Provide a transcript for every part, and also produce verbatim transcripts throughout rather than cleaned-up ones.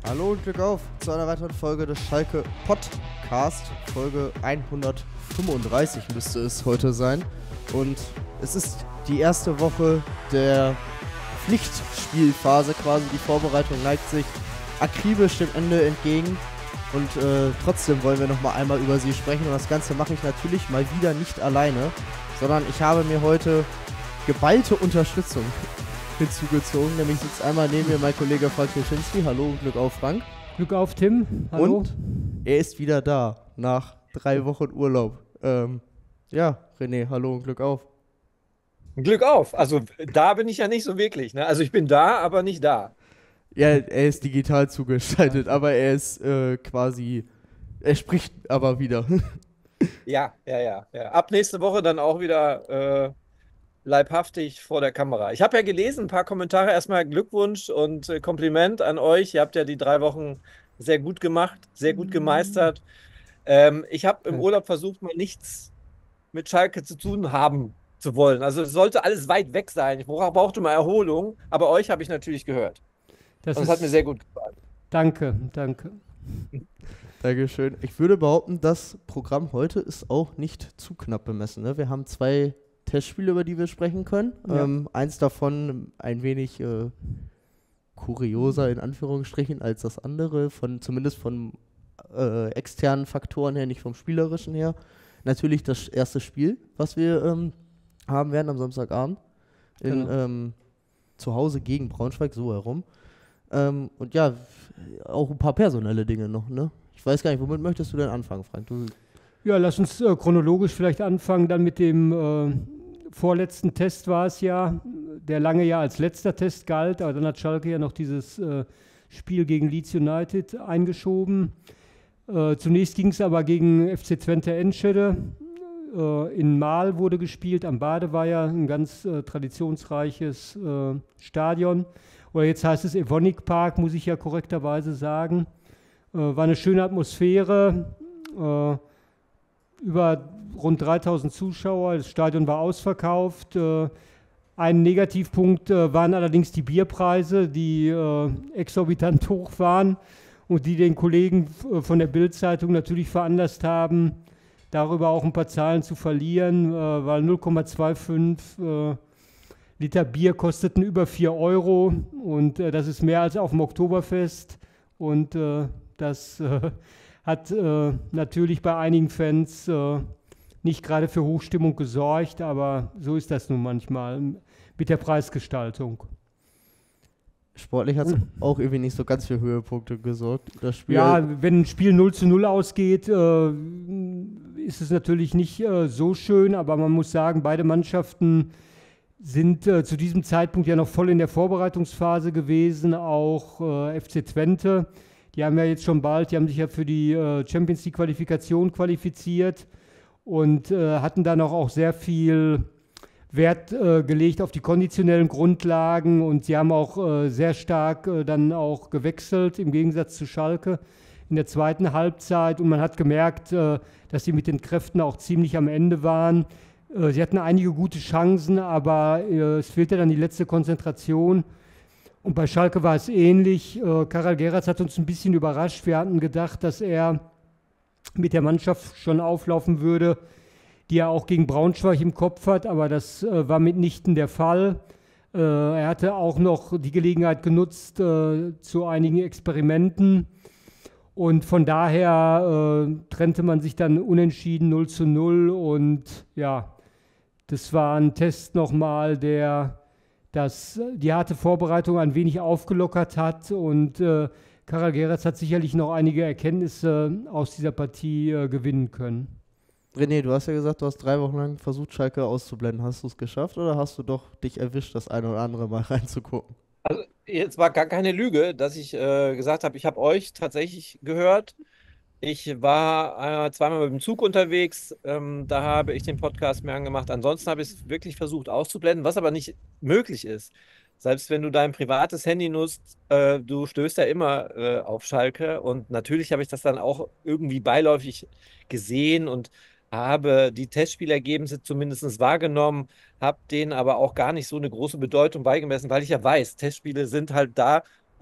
Hallo und Glück auf zu einer weiteren Folge des Schalke Podcast. Folge hundertfünfunddreißig müsste es heute sein. Und es ist die erste Woche der Pflichtspielphase quasi. Die Vorbereitung neigt sich akribisch dem Ende entgegen. Und äh, trotzdem wollen wir nochmal einmal über sie sprechen. Und das Ganze mache ich natürlich mal wieder nicht alleine, sondern ich habe mir heute geballte Unterstützung hinzugezogen. Nämlich sitzt einmal neben mir mein Kollege Frank Nischinski. Hallo und Glück auf, Frank. Glück auf, Tim. Hallo. Und er ist wieder da, nach drei Wochen Urlaub. Ähm, ja, René, hallo und Glück auf. Glück auf. Also da bin ich ja nicht so wirklich. Ne? Also ich bin da, aber nicht da. Ja, er ist digital zugeschaltet, aber er ist äh, quasi, er spricht aber wieder. Ja, ja, ja, ja. Ab nächste Woche dann auch wieder äh, leibhaftig vor der Kamera. Ich habe ja gelesen, ein paar Kommentare. Erstmal Glückwunsch und äh, Kompliment an euch. Ihr habt ja die drei Wochen sehr gut gemacht, sehr gut gemeistert. Ähm, ich habe im Urlaub versucht, mal nichts mit Schalke zu tun haben zu wollen. Also es sollte alles weit weg sein. Ich bra- brauchte mal Erholung, aber euch habe ich natürlich gehört. Das, Und es ist, hat mir sehr gut gefallen. Danke, danke. Dankeschön. Ich würde behaupten, das Programm heute ist auch nicht zu knapp bemessen. Ne? Wir haben zwei Testspiele, über die wir sprechen können. Ja. Ähm, eins davon ein wenig äh, kurioser in Anführungsstrichen als das andere, von, zumindest von äh, externen Faktoren her, nicht vom spielerischen her. Natürlich das erste Spiel, was wir ähm, haben werden am Samstagabend. In, Genau. ähm, zu Hause gegen Braunschweig, so herum. Ähm, und ja, auch ein paar personelle Dinge noch, ne? Ich weiß gar nicht, womit möchtest du denn anfangen, Frank? Du, Ja, lass uns äh, chronologisch vielleicht anfangen. Dann mit dem äh, vorletzten Test war es ja, der lange ja als letzter Test galt, aber dann hat Schalke ja noch dieses äh, Spiel gegen Leeds United eingeschoben. Äh, zunächst ging es aber gegen F C Twente Enschede. Äh, in Mahl wurde gespielt, am Badeweiher, ein ganz äh, traditionsreiches äh, Stadion. Oder jetzt heißt es Evonik Park, muss ich ja korrekterweise sagen. Äh, war eine schöne Atmosphäre, äh, über rund dreitausend Zuschauer, das Stadion war ausverkauft. Äh, ein Negativpunkt äh, waren allerdings die Bierpreise, die äh, exorbitant hoch waren und die den Kollegen f- von der Bild-Zeitung natürlich veranlasst haben, darüber auch ein paar Zahlen zu verlieren, äh, weil null Komma fünfundzwanzig äh, Liter Bier kosteten über vier Euro und äh, das ist mehr als auf dem Oktoberfest und äh, das äh, hat äh, natürlich bei einigen Fans äh, nicht gerade für Hochstimmung gesorgt, aber so ist das nun manchmal mit der Preisgestaltung. sportlich hat es auch irgendwie nicht so ganz für Höhepunkte gesorgt. Das Spiel, Ja, wenn ein Spiel null zu null ausgeht, äh, ist es natürlich nicht äh, so schön, aber man muss sagen, beide Mannschaften sind äh, zu diesem Zeitpunkt ja noch voll in der Vorbereitungsphase gewesen, auch äh, F C Twente. Die haben ja jetzt schon bald, die haben sich ja für die äh, Champions League Qualifikation qualifiziert und äh, hatten dann auch, auch sehr viel Wert äh, gelegt auf die konditionellen Grundlagen und sie haben auch äh, sehr stark äh, dann auch gewechselt, im Gegensatz zu Schalke in der zweiten Halbzeit und man hat gemerkt, äh, dass sie mit den Kräften auch ziemlich am Ende waren. Äh, sie hatten einige gute Chancen, aber äh, es fehlte dann die letzte Konzentration. Und bei Schalke war es ähnlich. Äh, Karel Geratz hat uns ein bisschen überrascht. Wir hatten gedacht, dass er mit der Mannschaft schon auflaufen würde, die er auch gegen Braunschweig im Kopf hat, aber das äh, war mitnichten der Fall. Äh, er hatte auch noch die Gelegenheit genutzt äh, zu einigen Experimenten und von daher äh, trennte man sich dann unentschieden null zu null und ja, das war ein Test nochmal, der das, die harte Vorbereitung ein wenig aufgelockert hat und äh, Karel Geratz hat sicherlich noch einige Erkenntnisse aus dieser Partie äh, gewinnen können. René, du hast ja gesagt, du hast drei Wochen lang versucht, Schalke auszublenden. Hast du es geschafft oder hast du doch dich erwischt, das eine oder andere mal reinzugucken? Also jetzt war gar keine Lüge, dass ich äh, gesagt habe, ich habe euch tatsächlich gehört. Ich war äh, zweimal mit dem Zug unterwegs, ähm, da habe ich den Podcast mir angemacht. Ansonsten habe ich es wirklich versucht auszublenden, was aber nicht möglich ist. Selbst wenn du dein privates Handy nutzt, äh, du stößt ja immer äh, auf Schalke und natürlich habe ich das dann auch irgendwie beiläufig gesehen und habe die Testspielergebnisse zumindest wahrgenommen, habe denen aber auch gar nicht so eine große Bedeutung beigemessen, weil ich ja weiß, Testspiele sind halt da, um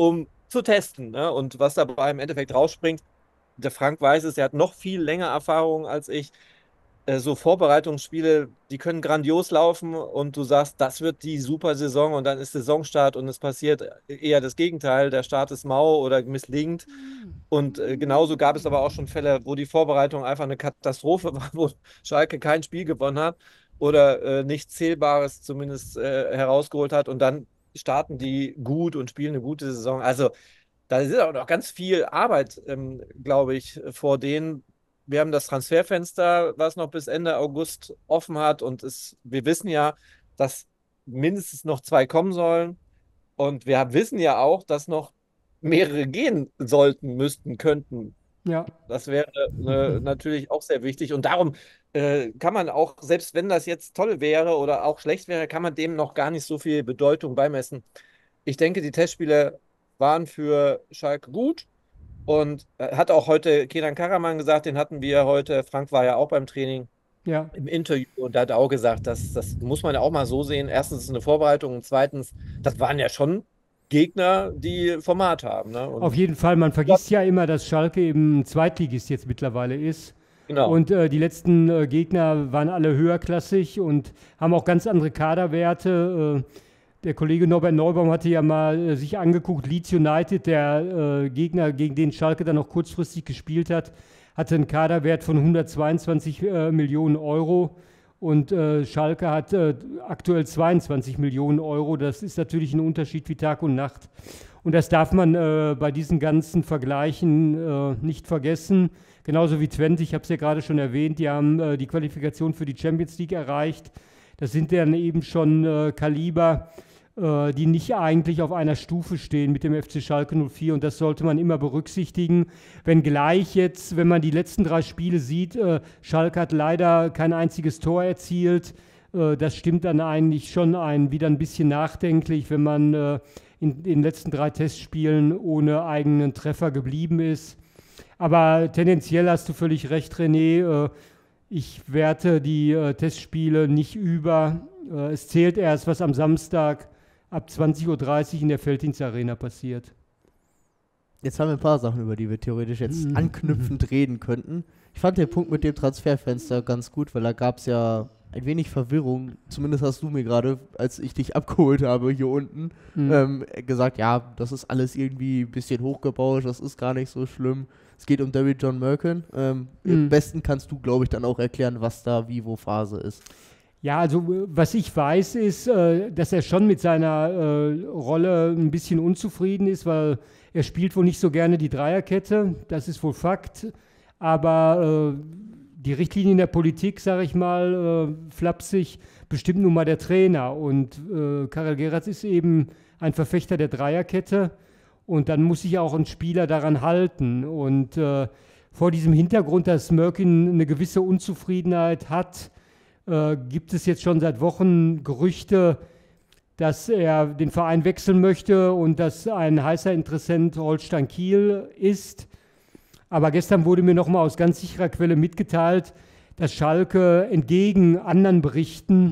zu testen. Ne? Und was dabei im Endeffekt rausspringt, der Frank weiß es, er hat noch viel länger Erfahrung als ich. Äh, So Vorbereitungsspiele, die können grandios laufen und du sagst, das wird die super Saison und dann ist Saisonstart und es passiert eher das Gegenteil. Der Start ist mau oder misslingt. Und äh, genauso gab es aber auch schon Fälle, wo die Vorbereitung einfach eine Katastrophe war, wo Schalke kein Spiel gewonnen hat oder äh, nichts Zählbares zumindest äh, herausgeholt hat. Und dann starten die gut und spielen eine gute Saison. Also da ist auch noch ganz viel Arbeit, ähm, glaube ich, vor denen. Wir haben das Transferfenster, was noch bis Ende August offen hat. Und es, wir wissen ja, dass mindestens noch zwei kommen sollen. Und wir wissen ja auch, dass noch mehrere gehen sollten, müssten, könnten. Ja. Das wäre äh, natürlich auch sehr wichtig. Und darum äh, kann man auch, selbst wenn das jetzt toll wäre oder auch schlecht wäre, kann man dem noch gar nicht so viel Bedeutung beimessen. Ich denke, die Testspiele waren für Schalke gut. Und äh, hat auch heute Kenan Karaman gesagt, den hatten wir heute. Frank war ja auch beim Training Ja. im Interview und da hat er auch gesagt, dass, das muss man ja auch mal so sehen. Erstens ist es eine Vorbereitung und zweitens, das waren ja schon Gegner, die Format haben. Ne? Und Auf jeden Fall, man vergisst ja immer, dass Schalke eben Zweitligist jetzt mittlerweile ist. genau. Und äh, die letzten äh, Gegner waren alle höherklassig und haben auch ganz andere Kaderwerte. Äh, der Kollege Norbert Neubaum hatte ja mal äh, sich angeguckt, Leeds United, der äh, Gegner, gegen den Schalke dann noch kurzfristig gespielt hat, hatte einen Kaderwert von hundertzweiundzwanzig äh, Millionen Euro. Und äh, Schalke hat äh, aktuell zweiundzwanzig Millionen Euro. Das ist natürlich ein Unterschied wie Tag und Nacht. Und das darf man äh, bei diesen ganzen Vergleichen äh, nicht vergessen. Genauso wie Twente, ich habe es ja gerade schon erwähnt, die haben äh, die Qualifikation für die Champions League erreicht. Das sind dann eben schon äh, Kaliber, äh, die nicht eigentlich auf einer Stufe stehen mit dem F C Schalke null vier. Und das sollte man immer berücksichtigen. Wenngleich jetzt, wenn man die letzten drei Spiele sieht, äh, Schalke hat leider kein einziges Tor erzielt. Äh, das stimmt dann eigentlich schon ein, wieder ein bisschen nachdenklich, wenn man äh, in den letzten drei Testspielen ohne eigenen Treffer geblieben ist. Aber tendenziell hast du völlig recht, René. Äh, ich werte die äh, Testspiele nicht über. Äh, es zählt erst, was am Samstag ab zwanzig Uhr dreißig in der Felddienst-Arena passiert. Jetzt haben wir ein paar Sachen, über die wir theoretisch jetzt anknüpfend reden könnten. Ich fand den Punkt mit dem Transferfenster ganz gut, weil da gab es ja ein wenig Verwirrung. Zumindest hast du mir gerade, als ich dich abgeholt habe hier unten, Mhm. ähm, gesagt, ja, das ist alles irgendwie ein bisschen hochgebauscht, das ist gar nicht so schlimm. Es geht um David John Merkin. Ähm, Mhm. Am besten kannst du, glaube ich, dann auch erklären, was da wie wo Phase ist. Ja, also äh, was ich weiß, ist, äh, dass er schon mit seiner äh, Rolle ein bisschen unzufrieden ist, weil er spielt wohl nicht so gerne die Dreierkette, das ist wohl Fakt. Aber äh, die Richtlinien der Politik, sage ich mal, äh, flapsig, bestimmt nun mal der Trainer. Und äh, Karel Geratz ist eben ein Verfechter der Dreierkette. Und dann muss sich auch ein Spieler daran halten. Und äh, vor diesem Hintergrund, dass Merkin eine gewisse Unzufriedenheit hat, äh, gibt es jetzt schon seit Wochen Gerüchte, dass er den Verein wechseln möchte und dass ein heißer Interessent Holstein Kiel ist. Aber gestern wurde mir nochmal aus ganz sicherer Quelle mitgeteilt, dass Schalke entgegen anderen Berichten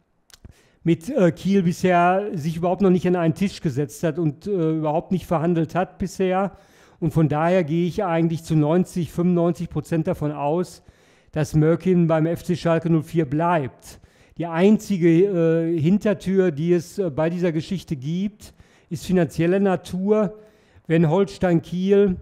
mit äh, Kiel bisher sich überhaupt noch nicht an einen Tisch gesetzt hat und äh, überhaupt nicht verhandelt hat bisher. Und von daher gehe ich eigentlich zu neunzig, fünfundneunzig Prozent davon aus, dass Merkin beim F C Schalke null vier bleibt. Die einzige äh, Hintertür, die es äh, bei dieser Geschichte gibt, ist finanzielle Natur. Wenn Holstein Kiel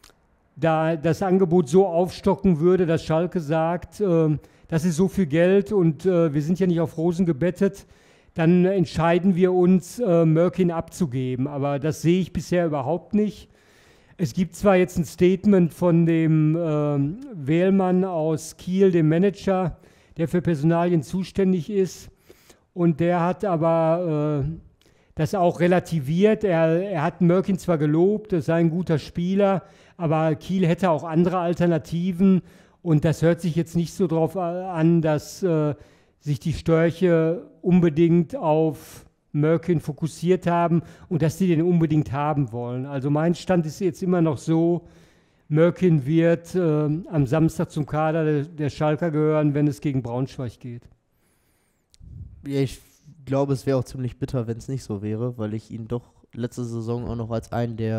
da das Angebot so aufstocken würde, dass Schalke sagt, äh, das ist so viel Geld und äh, wir sind ja nicht auf Rosen gebettet, dann entscheiden wir uns, äh, Merkin abzugeben. Aber das sehe ich bisher überhaupt nicht. Es gibt zwar jetzt ein Statement von dem äh, Wählmann aus Kiel, dem Manager, der für Personalien zuständig ist, und der hat aber äh, das auch relativiert. Er, er hat Merkin zwar gelobt, er sei ein guter Spieler, aber Kiel hätte auch andere Alternativen und das hört sich jetzt nicht so darauf an, dass äh, sich die Störche unbedingt auf Merkin fokussiert haben und dass die den unbedingt haben wollen. Also mein Stand ist jetzt immer noch so, Merkin wird äh, am Samstag zum Kader der, der Schalker gehören, wenn es gegen Braunschweig geht. Ja, ich glaube, es wäre auch ziemlich bitter, wenn es nicht so wäre, weil ich ihn doch letzte Saison auch noch als einen der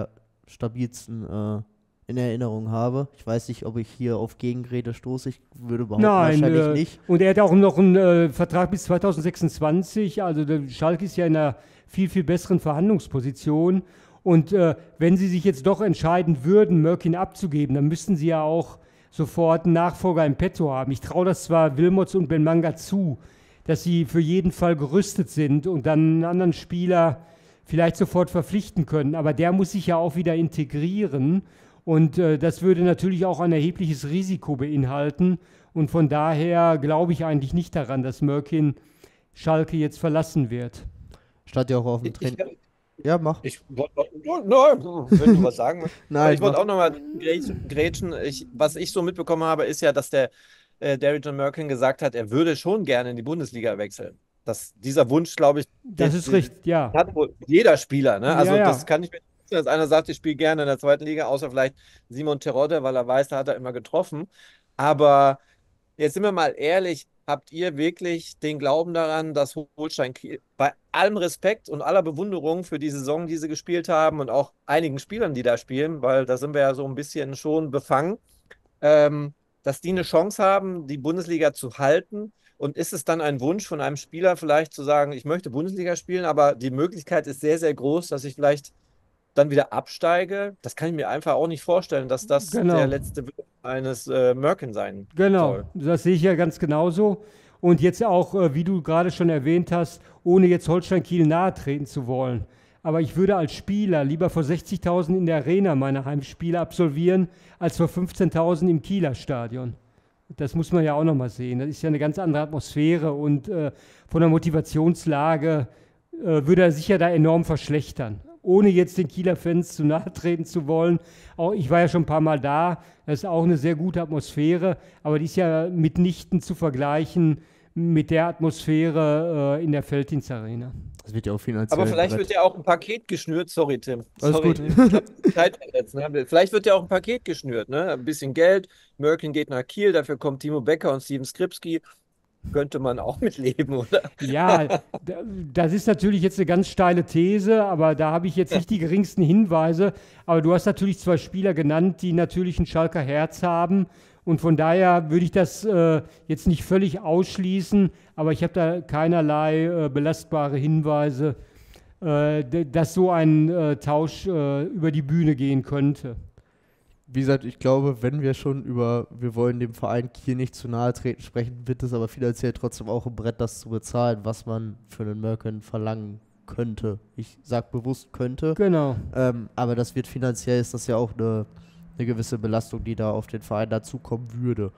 stabilsten äh, in Erinnerung habe. Ich weiß nicht, ob ich hier auf Gegenrede stoße. Ich würde behaupten, Nein, wahrscheinlich äh, nicht. und er hat auch noch einen äh, Vertrag bis zweitausendsechsundzwanzig. Also der Schalke ist ja in einer viel, viel besseren Verhandlungsposition. Und äh, wenn sie sich jetzt doch entscheiden würden, Mörkin abzugeben, dann müssten sie ja auch sofort einen Nachfolger im Petto haben. Ich traue das zwar Wilmots und Benmanga zu, dass sie für jeden Fall gerüstet sind und dann einen anderen Spieler vielleicht sofort verpflichten können. Aber der muss sich ja auch wieder integrieren. Und äh, das würde natürlich auch ein erhebliches Risiko beinhalten. Und von daher glaube ich eigentlich nicht daran, dass Mörkin Schalke jetzt verlassen wird. Stand ja auch auf dem Ich, Training. Ja, mach. ich wollte, nein, wenn du was sagen möchtest. Aber Nein, ich wollte mach. auch nochmal grätschen. Ich, was ich so mitbekommen habe, ist ja, dass der äh, Darren Mörkin gesagt hat, er würde schon gerne in die Bundesliga wechseln. Das, dieser Wunsch, glaube ich, Das den, ist den richtig, ja. hat wohl jeder Spieler. Ne? Also Ja, ja. das kann ich mir nicht vorstellen, dass einer sagt, ich spiele gerne in der zweiten Liga, außer vielleicht Simon Terodde, weil er weiß, da hat er immer getroffen. Aber jetzt sind wir mal ehrlich, habt ihr wirklich den Glauben daran, dass Holstein Kiel, bei allem Respekt und aller Bewunderung für die Saison, die sie gespielt haben und auch einigen Spielern, die da spielen, weil da sind wir ja so ein bisschen schon befangen, ähm, dass die eine Chance haben, die Bundesliga zu halten? Und ist es dann ein Wunsch von einem Spieler vielleicht zu sagen, ich möchte Bundesliga spielen, aber die Möglichkeit ist sehr, sehr groß, dass ich vielleicht dann wieder absteige? Das kann ich mir einfach auch nicht vorstellen, dass das Genau. der letzte Wille eines äh, Mörkin sein Genau, soll. das sehe ich ja ganz genauso. Und jetzt auch, äh, wie du gerade schon erwähnt hast, ohne jetzt Holstein Kiel nahe treten zu wollen. Aber ich würde als Spieler lieber vor sechzigtausend in der Arena meine Heimspiele absolvieren, als vor fünfzehntausend im Kieler Stadion. Das muss man ja auch nochmal sehen. Das ist ja eine ganz andere Atmosphäre und äh, von der Motivationslage äh, würde er sich ja da enorm verschlechtern. Ohne jetzt den Kieler Fans zu nahe treten zu wollen. Auch, ich war ja schon ein paar Mal da. Das ist auch eine sehr gute Atmosphäre, aber die ist ja mitnichten zu vergleichen mit der Atmosphäre äh, in der Felddienst Arena. Das wird ja auch finanziell. Aber vielleicht Brett. wird ja auch ein Paket geschnürt. Sorry, Tim. Alles Sorry, gut. ich hab die Zeit verletzt, ne? Vielleicht wird ja auch ein Paket geschnürt. Ne? Ein bisschen Geld. Mörkin geht nach Kiel, dafür kommt Timo Becker und Steven Skripski. Könnte man auch mitleben, oder? Ja, da- das ist natürlich jetzt eine ganz steile These, aber da habe ich jetzt nicht die geringsten Hinweise. Aber du hast natürlich zwei Spieler genannt, die natürlich ein Schalker Herz haben. Und von daher würde ich das äh, jetzt nicht völlig ausschließen, aber ich habe da keinerlei äh, belastbare Hinweise, äh, d- dass so ein äh, Tausch äh, über die Bühne gehen könnte. Wie gesagt, ich glaube, wenn wir schon über, wir wollen dem Verein Kiel nicht zu nahe treten sprechen, wird es aber finanziell trotzdem auch ein Brett, das zu bezahlen, was man für einen Mörken verlangen könnte. Ich sage bewusst könnte, Genau. ähm, aber das wird finanziell, ist das ja auch eine, eine gewisse Belastung, die da auf den Verein dazukommen würde.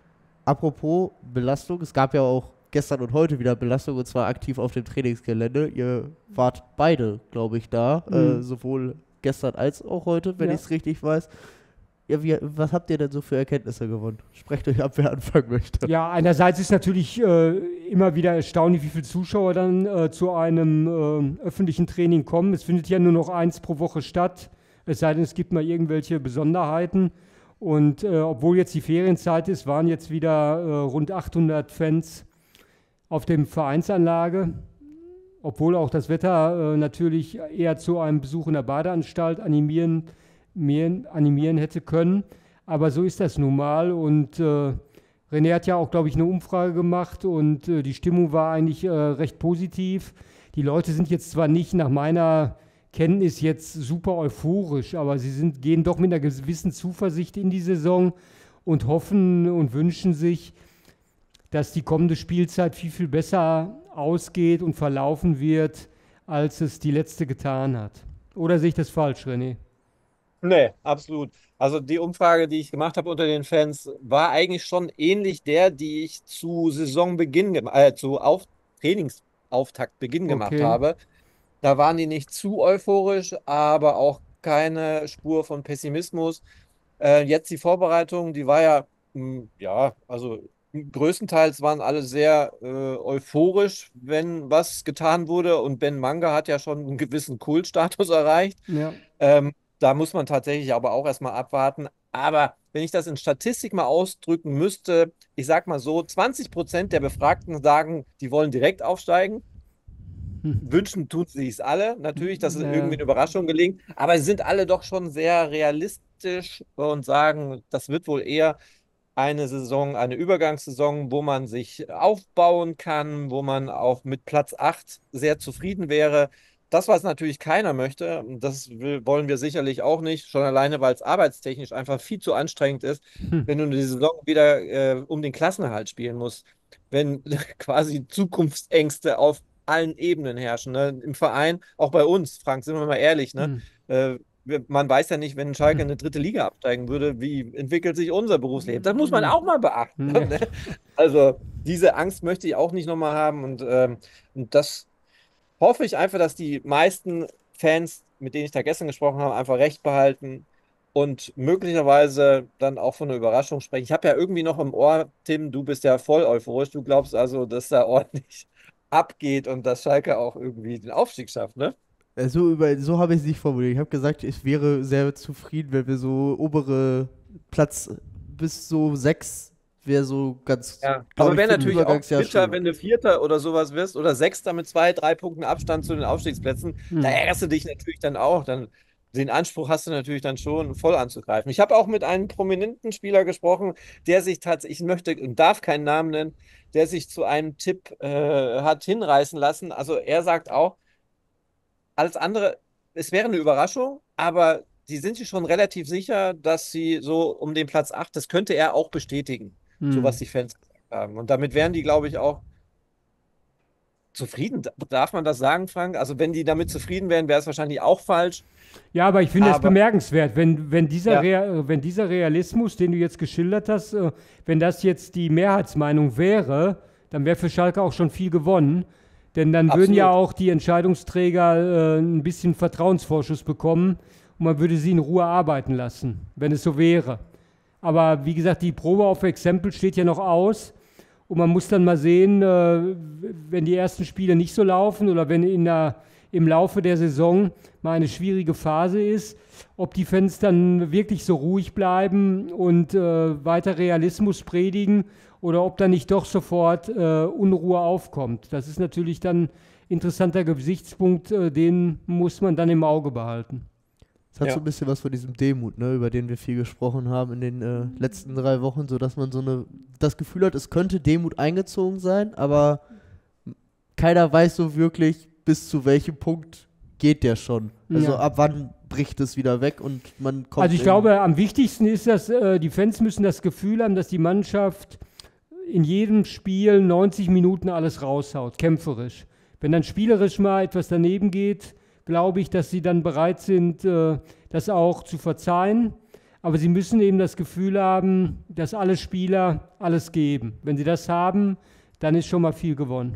Apropos Belastung, es gab ja auch gestern und heute wieder Belastung, und zwar aktiv auf dem Trainingsgelände. Ihr wart beide, glaube ich, da, Mhm. äh, sowohl gestern als auch heute, wenn Ja. ich es richtig weiß. Ja, wie, was habt ihr denn so für Erkenntnisse gewonnen? Sprecht euch ab, wer anfangen möchte. Ja, einerseits ist natürlich äh, immer wieder erstaunlich, wie viele Zuschauer dann äh, zu einem äh, öffentlichen Training kommen. Es findet ja nur noch eins pro Woche statt, es sei denn, es gibt mal irgendwelche Besonderheiten. Und äh, obwohl jetzt die Ferienzeit ist, waren jetzt wieder äh, rund achthundert Fans auf dem Vereinsanlage, obwohl auch das Wetter äh, natürlich eher zu einem Besuch in der Badeanstalt animieren, mehr animieren hätte können. Aber so ist das nun mal. Und äh, René hat ja auch, glaube ich, eine Umfrage gemacht und äh, die Stimmung war eigentlich äh, recht positiv. Die Leute sind jetzt zwar nicht nach meiner Kenntnis jetzt super euphorisch, aber sie sind, gehen doch mit einer gewissen Zuversicht in die Saison und hoffen und wünschen sich, dass die kommende Spielzeit viel, viel besser ausgeht und verlaufen wird, als es die letzte getan hat. Oder sehe ich das falsch, René? Nee, absolut. Also die Umfrage, die ich gemacht habe unter den Fans, war eigentlich schon ähnlich der, die ich zu Saisonbeginn, gem- äh, zu Auf Trainingsauftaktbeginn gemacht Okay. habe. Da waren die nicht zu euphorisch, aber auch keine Spur von Pessimismus. Äh, jetzt die Vorbereitung, die war ja, mh, ja, also größtenteils waren alle sehr äh, euphorisch, wenn was getan wurde. Und Ben Manga hat ja schon einen gewissen Kultstatus erreicht. Ja. Ähm, da muss man tatsächlich aber auch erstmal abwarten. Aber wenn ich das in Statistik mal ausdrücken müsste, ich sag mal so, zwanzig Prozent der Befragten sagen, die wollen direkt aufsteigen. wünschen tun sie es alle, natürlich, dass es Ja. irgendwie eine Überraschung gelingt, aber sie sind alle doch schon sehr realistisch und sagen, das wird wohl eher eine Saison, eine Übergangssaison, wo man sich aufbauen kann, wo man auch mit Platz acht sehr zufrieden wäre. Das, was natürlich keiner möchte, und das will, wollen wir sicherlich auch nicht, schon alleine, weil es arbeitstechnisch einfach viel zu anstrengend ist, wenn du die Saison wieder äh, um den Klassenerhalt spielen musst, wenn quasi Zukunftsängste auf allen Ebenen herrschen. Ne? Im Verein, auch bei uns, Frank, sind wir mal ehrlich, ne? Hm. Äh, wir- man weiß ja nicht, wenn Schalke in eine dritte Liga absteigen würde, wie entwickelt sich unser Berufsleben. Das muss man auch mal beachten. Ja. Ne? Also diese Angst möchte ich auch nicht nochmal haben und, ähm, und das hoffe ich einfach, dass die meisten Fans, mit denen ich da gestern gesprochen habe, einfach recht behalten und möglicherweise dann auch von einer Überraschung sprechen. Ich habe ja irgendwie noch im Ohr, Tim, du bist ja voll euphorisch. Du glaubst also, dass da ordentlich abgeht und dass Schalke auch irgendwie den Aufstieg schafft, ne? Äh, So, über, so habe ich es nicht formuliert. Ich habe gesagt, ich wäre sehr zufrieden, wenn wir so obere Platz bis so sechs wäre so ganz, Ja, glaub aber ich, wäre für ein natürlich auch Übergangsjahr bitter, schön. wenn du Vierter oder sowas wirst oder Sechster mit zwei, drei Punkten Abstand zu den Aufstiegsplätzen. Da Hm. ärgerst du dich natürlich dann auch. Dann, den Anspruch hast du natürlich dann schon, voll anzugreifen. Ich habe auch mit einem prominenten Spieler gesprochen, der sich tatsächlich, ich möchte und darf keinen Namen nennen, der sich zu einem Tipp äh, hat hinreißen lassen. Also er sagt auch, alles andere, es wäre eine Überraschung, aber die sind sich schon relativ sicher, dass sie so um den Platz acht, das könnte er auch bestätigen, so Hm. was die Fans gesagt haben. Und damit wären die, glaube ich, auch zufrieden. Darf man das sagen, Frank? Also wenn die damit zufrieden wären, wäre es wahrscheinlich auch falsch. Ja, aber ich finde das Aber bemerkenswert, wenn, wenn, dieser ja, Rea wenn dieser Realismus, den du jetzt geschildert hast, äh, wenn das jetzt die Mehrheitsmeinung wäre, dann wäre für Schalke auch schon viel gewonnen. Denn dann würden ja absolut. auch die Entscheidungsträger äh, ein bisschen Vertrauensvorschuss bekommen und man würde sie in Ruhe arbeiten lassen, wenn es so wäre. Aber wie gesagt, die Probe auf Exempel steht ja noch aus. Und man muss dann mal sehen, äh, wenn die ersten Spiele nicht so laufen oder wenn in der, im Laufe der Saison mal eine schwierige Phase ist, ob die Fans dann wirklich so ruhig bleiben und äh, weiter Realismus predigen oder ob da nicht doch sofort äh, Unruhe aufkommt. Das ist natürlich dann ein interessanter Gesichtspunkt, äh, den muss man dann im Auge behalten. Es hat so Ja. ein bisschen was von diesem Demut, ne, über den wir viel gesprochen haben in den äh, letzten drei Wochen, so dass man so eine das Gefühl hat, es könnte Demut eingezogen sein, aber keiner weiß so wirklich, bis zu welchem Punkt geht der schon. Also Ja. ab wann bricht es wieder weg und man kommt. Also ich in- glaube, am wichtigsten ist, dass äh, die Fans müssen das Gefühl haben, dass die Mannschaft in jedem Spiel neunzig Minuten alles raushaut, kämpferisch. Wenn dann spielerisch mal etwas daneben geht, glaube ich, dass sie dann bereit sind, äh, das auch zu verzeihen. Aber sie müssen eben das Gefühl haben, dass alle Spieler alles geben. Wenn sie das haben, dann ist schon mal viel gewonnen.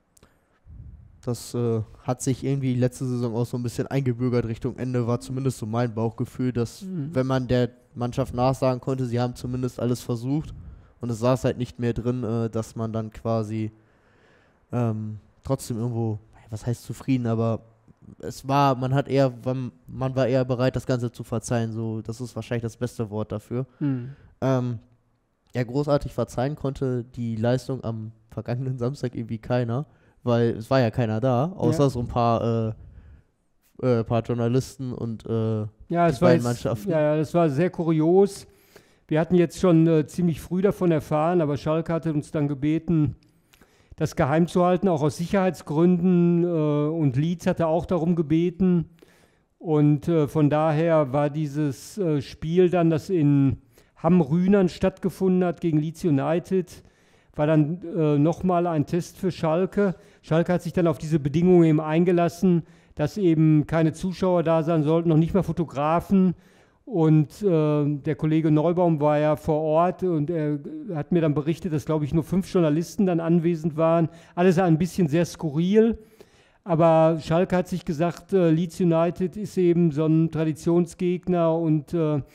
Das äh, hat sich irgendwie letzte Saison auch so ein bisschen eingebürgert Richtung Ende, war zumindest so mein Bauchgefühl, dass Mhm. wenn man der Mannschaft nachsagen konnte, sie haben zumindest alles versucht und es saß halt nicht mehr drin, äh, dass man dann quasi ähm, trotzdem irgendwo, was heißt zufrieden, aber es war, man hat eher, man, man war eher bereit, das Ganze zu verzeihen, so, das ist wahrscheinlich das beste Wort dafür. Mhm. Ähm, ja, großartig verzeihen konnte die Leistung am vergangenen Samstag irgendwie keiner, weil es war ja keiner da, außer Ja. so ein paar, äh, äh, paar Journalisten und äh, Ja, die es war, beiden jetzt, Mannschaften. ja, ja, das war sehr kurios. Wir hatten jetzt schon äh, ziemlich früh davon erfahren, aber Schalke hatte uns dann gebeten, das geheim zu halten, auch aus Sicherheitsgründen. Äh, und Leeds hatte auch darum gebeten. Und äh, von daher war dieses äh, Spiel dann, das in Hamm-Rühnern stattgefunden hat gegen Leeds United, war dann äh, nochmal ein Test für Schalke. Schalke hat sich dann auf diese Bedingungen eben eingelassen, dass eben keine Zuschauer da sein sollten, noch nicht mal Fotografen. Und äh, der Kollege Neubaum war ja vor Ort und er hat mir dann berichtet, dass, glaube ich, nur fünf Journalisten dann anwesend waren. Alles ein bisschen sehr skurril. Aber Schalke hat sich gesagt, äh, Leeds United ist eben so ein Traditionsgegner und äh, äh,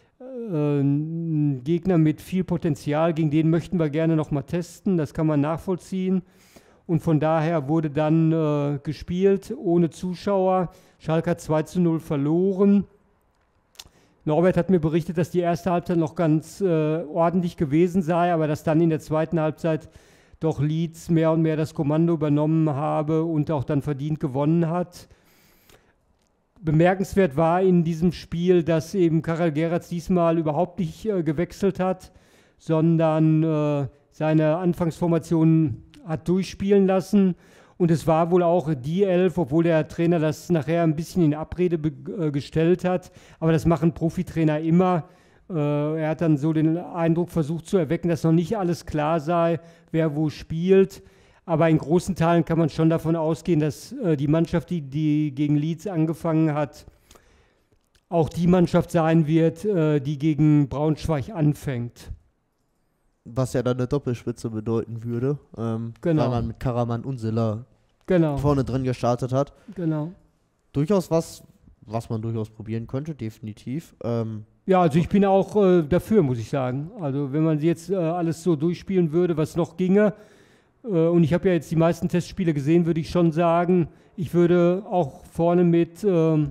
ein Gegner mit viel Potenzial. Gegen den möchten wir gerne nochmal testen. Das kann man nachvollziehen. Und von daher wurde dann äh, gespielt ohne Zuschauer. Schalke hat zwei zu null verloren. Norbert hat mir berichtet, dass die erste Halbzeit noch ganz äh, ordentlich gewesen sei, aber dass dann in der zweiten Halbzeit doch Leeds mehr und mehr das Kommando übernommen habe und auch dann verdient gewonnen hat. Bemerkenswert war in diesem Spiel, dass eben Karel Gerrards diesmal überhaupt nicht äh, gewechselt hat, sondern äh, seine Anfangsformation hat durchspielen lassen. Und es war wohl auch die Elf, obwohl der Trainer das nachher ein bisschen in Abrede äh, gestellt hat. Aber das machen Profitrainer immer. Äh, er hat dann so den Eindruck versucht zu erwecken, dass noch nicht alles klar sei, wer wo spielt. Aber in großen Teilen kann man schon davon ausgehen, dass äh, die Mannschaft, die, die gegen Leeds angefangen hat, auch die Mannschaft sein wird, äh, die gegen Braunschweig anfängt. Was ja dann eine Doppelspitze bedeuten würde, ähm, Genau. weil man mit Karaman und Silla Genau, vorne drin gestartet hat. genau. Durchaus was, was man durchaus probieren könnte, definitiv. Ähm, Ja, also ich bin auch äh, dafür, muss ich sagen. Also wenn man jetzt äh, alles so durchspielen würde, was noch ginge, äh, und ich habe ja jetzt die meisten Testspiele gesehen, würde ich schon sagen, ich würde auch vorne mit ähm,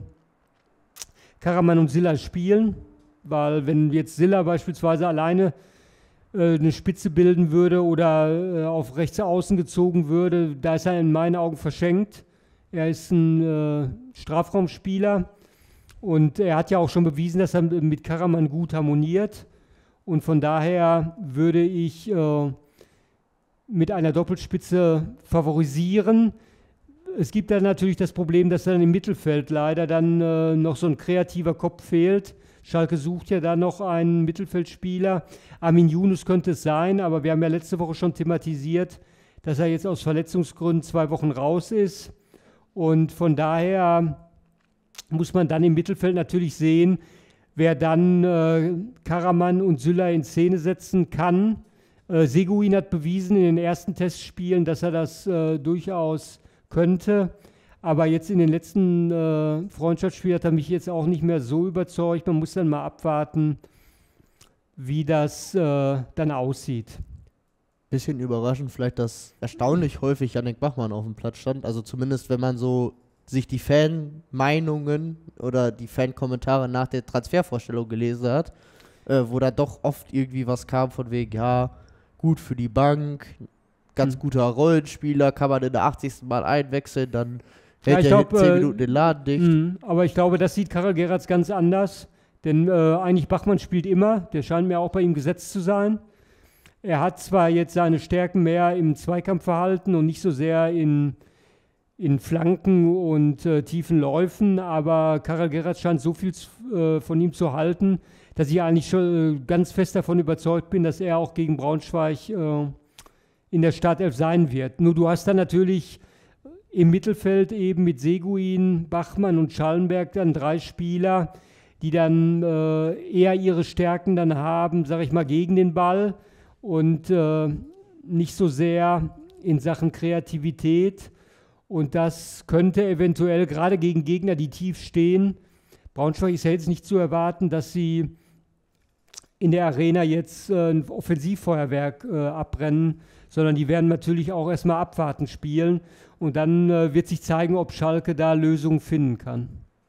Karaman und Silla spielen, weil wenn jetzt Silla beispielsweise alleine äh, eine Spitze bilden würde oder äh, auf rechts außen gezogen würde, da ist er in meinen Augen verschenkt. Er ist ein äh, Strafraumspieler. Und er hat ja auch schon bewiesen, dass er mit Karaman gut harmoniert. Und von daher würde ich äh, mit einer Doppelspitze favorisieren. Es gibt dann natürlich das Problem, dass dann im Mittelfeld leider dann äh, noch so ein kreativer Kopf fehlt. Schalke sucht ja da noch einen Mittelfeldspieler. Armin Yunus könnte es sein, aber wir haben ja letzte Woche schon thematisiert, dass er jetzt aus Verletzungsgründen zwei Wochen raus ist. Und von daher muss man dann im Mittelfeld natürlich sehen, wer dann äh, Karaman und Sylla in Szene setzen kann. Äh, Seguin hat bewiesen in den ersten Testspielen, dass er das äh, durchaus könnte. Aber jetzt in den letzten äh, Freundschaftsspielen hat er mich jetzt auch nicht mehr so überzeugt. Man muss dann mal abwarten, wie das äh, dann aussieht. bisschen überraschend vielleicht, dass erstaunlich häufig Yannick Bachmann auf dem Platz stand. Also zumindest, wenn man so sich die Fan-Meinungen oder die Fan-Kommentare nach der Transfervorstellung gelesen hat, äh, wo da doch oft irgendwie was kam von wegen, ja, gut für die Bank, ganz Mhm. guter Rollenspieler, kann man in der achtzigsten Mal einwechseln, dann Ja, hält ich er glaub, in zehn äh, Minuten den Laden dicht. Mhm, aber ich glaube, das sieht Karel Gerrards ganz anders. Denn äh, eigentlich Bachmann spielt immer, der scheint mir auch bei ihm gesetzt zu sein. Er hat zwar jetzt seine Stärken mehr im Zweikampfverhalten und nicht so sehr in, in Flanken und äh, tiefen Läufen, aber Karel Gerrard scheint so viel äh, von ihm zu halten, dass ich eigentlich schon äh, ganz fest davon überzeugt bin, dass er auch gegen Braunschweig äh, in der Startelf sein wird. Nur du hast dann natürlich im Mittelfeld eben mit Seguin, Bachmann und Schallenberg dann drei Spieler, die dann äh, eher ihre Stärken dann haben, sage ich mal, gegen den Ball und äh, nicht so sehr in Sachen Kreativität. Und das könnte eventuell gerade gegen Gegner, die tief stehen, Braunschweig ist ja jetzt nicht zu erwarten, dass sie in der Arena jetzt äh, ein Offensivfeuerwerk äh, abbrennen, sondern die werden natürlich auch erstmal abwarten spielen. Und dann äh, wird sich zeigen, ob Schalke da Lösungen finden kann.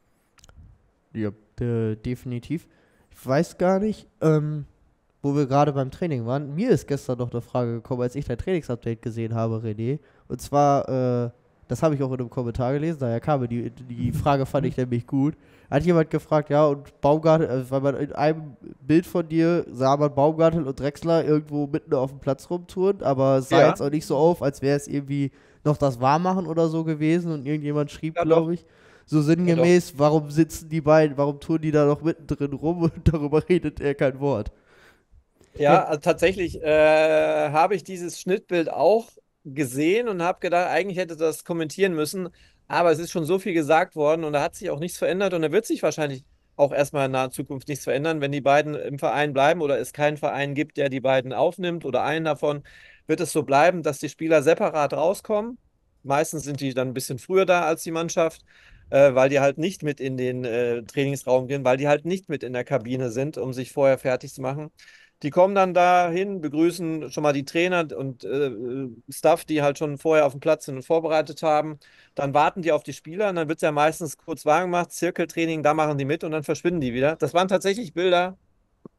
Ja, de definitiv. Ich weiß gar nicht, ähm, wo wir gerade beim Training waren. Mir ist gestern noch eine Frage gekommen, als ich dein Trainingsupdate gesehen habe, René. Und zwar, äh, das habe ich auch in einem Kommentar gelesen, daher kam mir die, die Frage, fand ich nämlich gut. Hat jemand gefragt, ja, und Baumgartel, äh, weil man in einem Bild von dir sah man Baumgartel und Drexler irgendwo mitten auf dem Platz rumtouren, aber es sah Ja. jetzt auch nicht so auf, als wäre es irgendwie noch das Warmmachen oder so gewesen und irgendjemand schrieb, Ja, doch. glaube ich, so sinngemäß, warum sitzen die beiden, warum tun die da noch mittendrin rum und darüber redet er kein Wort. Ja, also tatsächlich äh, habe ich dieses Schnittbild auch gesehen und habe gedacht, eigentlich hätte das kommentieren müssen, aber es ist schon so viel gesagt worden und da hat sich auch nichts verändert und da wird sich wahrscheinlich auch erstmal in naher Zukunft nichts verändern, wenn die beiden im Verein bleiben oder es keinen Verein gibt, der die beiden aufnimmt oder einen davon, wird es so bleiben, dass die Spieler separat rauskommen. Meistens sind die dann ein bisschen früher da als die Mannschaft, äh, weil die halt nicht mit in den äh, Trainingsraum gehen, weil die halt nicht mit in der Kabine sind, um sich vorher fertig zu machen. Die kommen dann dahin, begrüßen schon mal die Trainer und äh, Staff, die halt schon vorher auf dem Platz sind und vorbereitet haben. Dann warten die auf die Spieler und dann wird es ja meistens kurz warm gemacht, Zirkeltraining, da machen die mit und dann verschwinden die wieder. Das waren tatsächlich Bilder,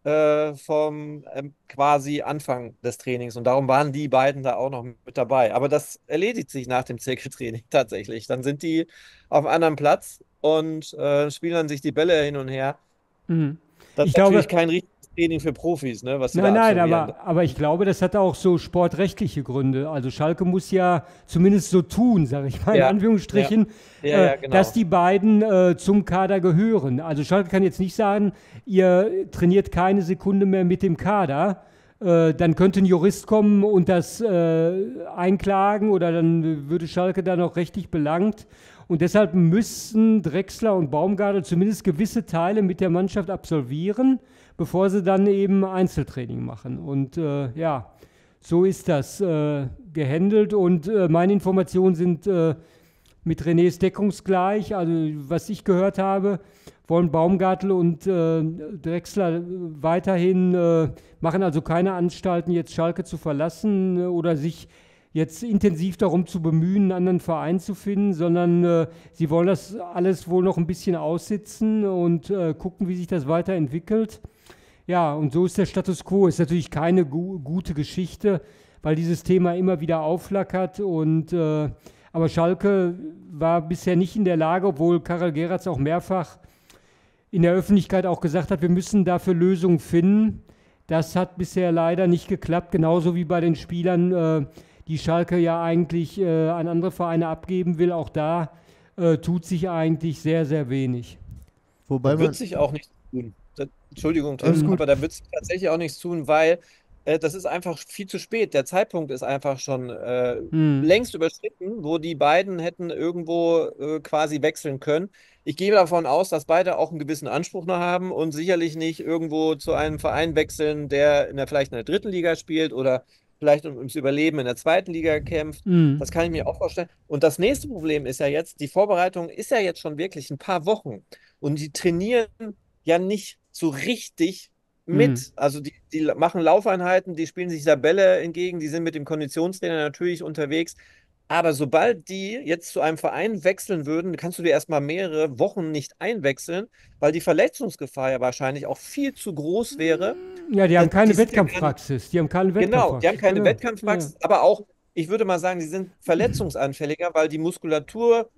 äh, vom ähm, quasi Anfang des Trainings. Und darum waren die beiden da auch noch mit dabei. Aber das erledigt sich nach dem Zirkeltraining tatsächlich. Dann sind die auf einem anderen Platz und äh, spielen dann sich die Bälle hin und her. Mhm. Das Ich ist natürlich glaube, kein richtiges Training für Profis, ne, was sie nein, da nein, absolvieren. aber, aber ich glaube, das hat auch so sportrechtliche Gründe. Also Schalke muss ja zumindest so tun, sage ich mal in Ja, ja, Anführungsstrichen, ja, äh, ja, dass genau. die beiden äh, zum Kader gehören. Also Schalke kann jetzt nicht sagen, ihr trainiert keine Sekunde mehr mit dem Kader. Äh, dann könnte ein Jurist kommen und das äh, einklagen oder dann würde Schalke da noch rechtlich belangt. Und deshalb müssen Drechsler und Baumgartel zumindest gewisse Teile mit der Mannschaft absolvieren, bevor sie dann eben Einzeltraining machen. Und äh, ja, so ist das äh, gehandelt. Und äh, meine Informationen sind äh, mit Renés deckungsgleich. Also was ich gehört habe, wollen Baumgartel und äh, Drechsler weiterhin, äh, machen also keine Anstalten, jetzt Schalke zu verlassen äh, oder sich jetzt intensiv darum zu bemühen, einen anderen Verein zu finden, sondern äh, sie wollen das alles wohl noch ein bisschen aussitzen und äh, gucken, wie sich das weiterentwickelt. Ja, und so ist der Status quo. Ist natürlich keine gu gute Geschichte, weil dieses Thema immer wieder aufflackert. Und, äh, aber Schalke war bisher nicht in der Lage, obwohl Karel Geratz auch mehrfach in der Öffentlichkeit auch gesagt hat, wir müssen dafür Lösungen finden. Das hat bisher leider nicht geklappt, genauso wie bei den Spielern, äh, die Schalke ja eigentlich äh, an andere Vereine abgeben will. Auch da äh, tut sich eigentlich sehr, sehr wenig. Wobei Da man, wird sich auch nichts tun. Da, Entschuldigung, Alles Tim, gut. aber da wird sich tatsächlich auch nichts tun, weil äh, das ist einfach viel zu spät. Der Zeitpunkt ist einfach schon äh, Hm. längst überschritten, wo die beiden hätten irgendwo äh, quasi wechseln können. Ich gehe davon aus, dass beide auch einen gewissen Anspruch noch haben und sicherlich nicht irgendwo zu einem Verein wechseln, der in der, vielleicht in der dritten Liga spielt oder vielleicht ums Überleben in der zweiten Liga kämpft. Hm. Das kann ich mir auch vorstellen. Und das nächste Problem ist ja jetzt, die Vorbereitung ist ja jetzt schon wirklich ein paar Wochen. Und die trainieren ja nicht so richtig mit. Hm. Also die, die machen Laufeinheiten, die spielen sich da Bälle entgegen, die sind mit dem Konditionstrainer natürlich unterwegs. Aber sobald die jetzt zu einem Verein wechseln würden, kannst du dir erstmal mehrere Wochen nicht einwechseln, weil die Verletzungsgefahr ja wahrscheinlich auch viel zu groß wäre. Ja, die Äh, haben keine die sind ja gar nicht- Wettkampfpraxis. Die haben keine Genau, Wettkampfpraxis. die haben keine Genau. Wettkampfpraxis, aber auch, ich würde mal sagen, die sind verletzungsanfälliger, weil die Muskulaturteile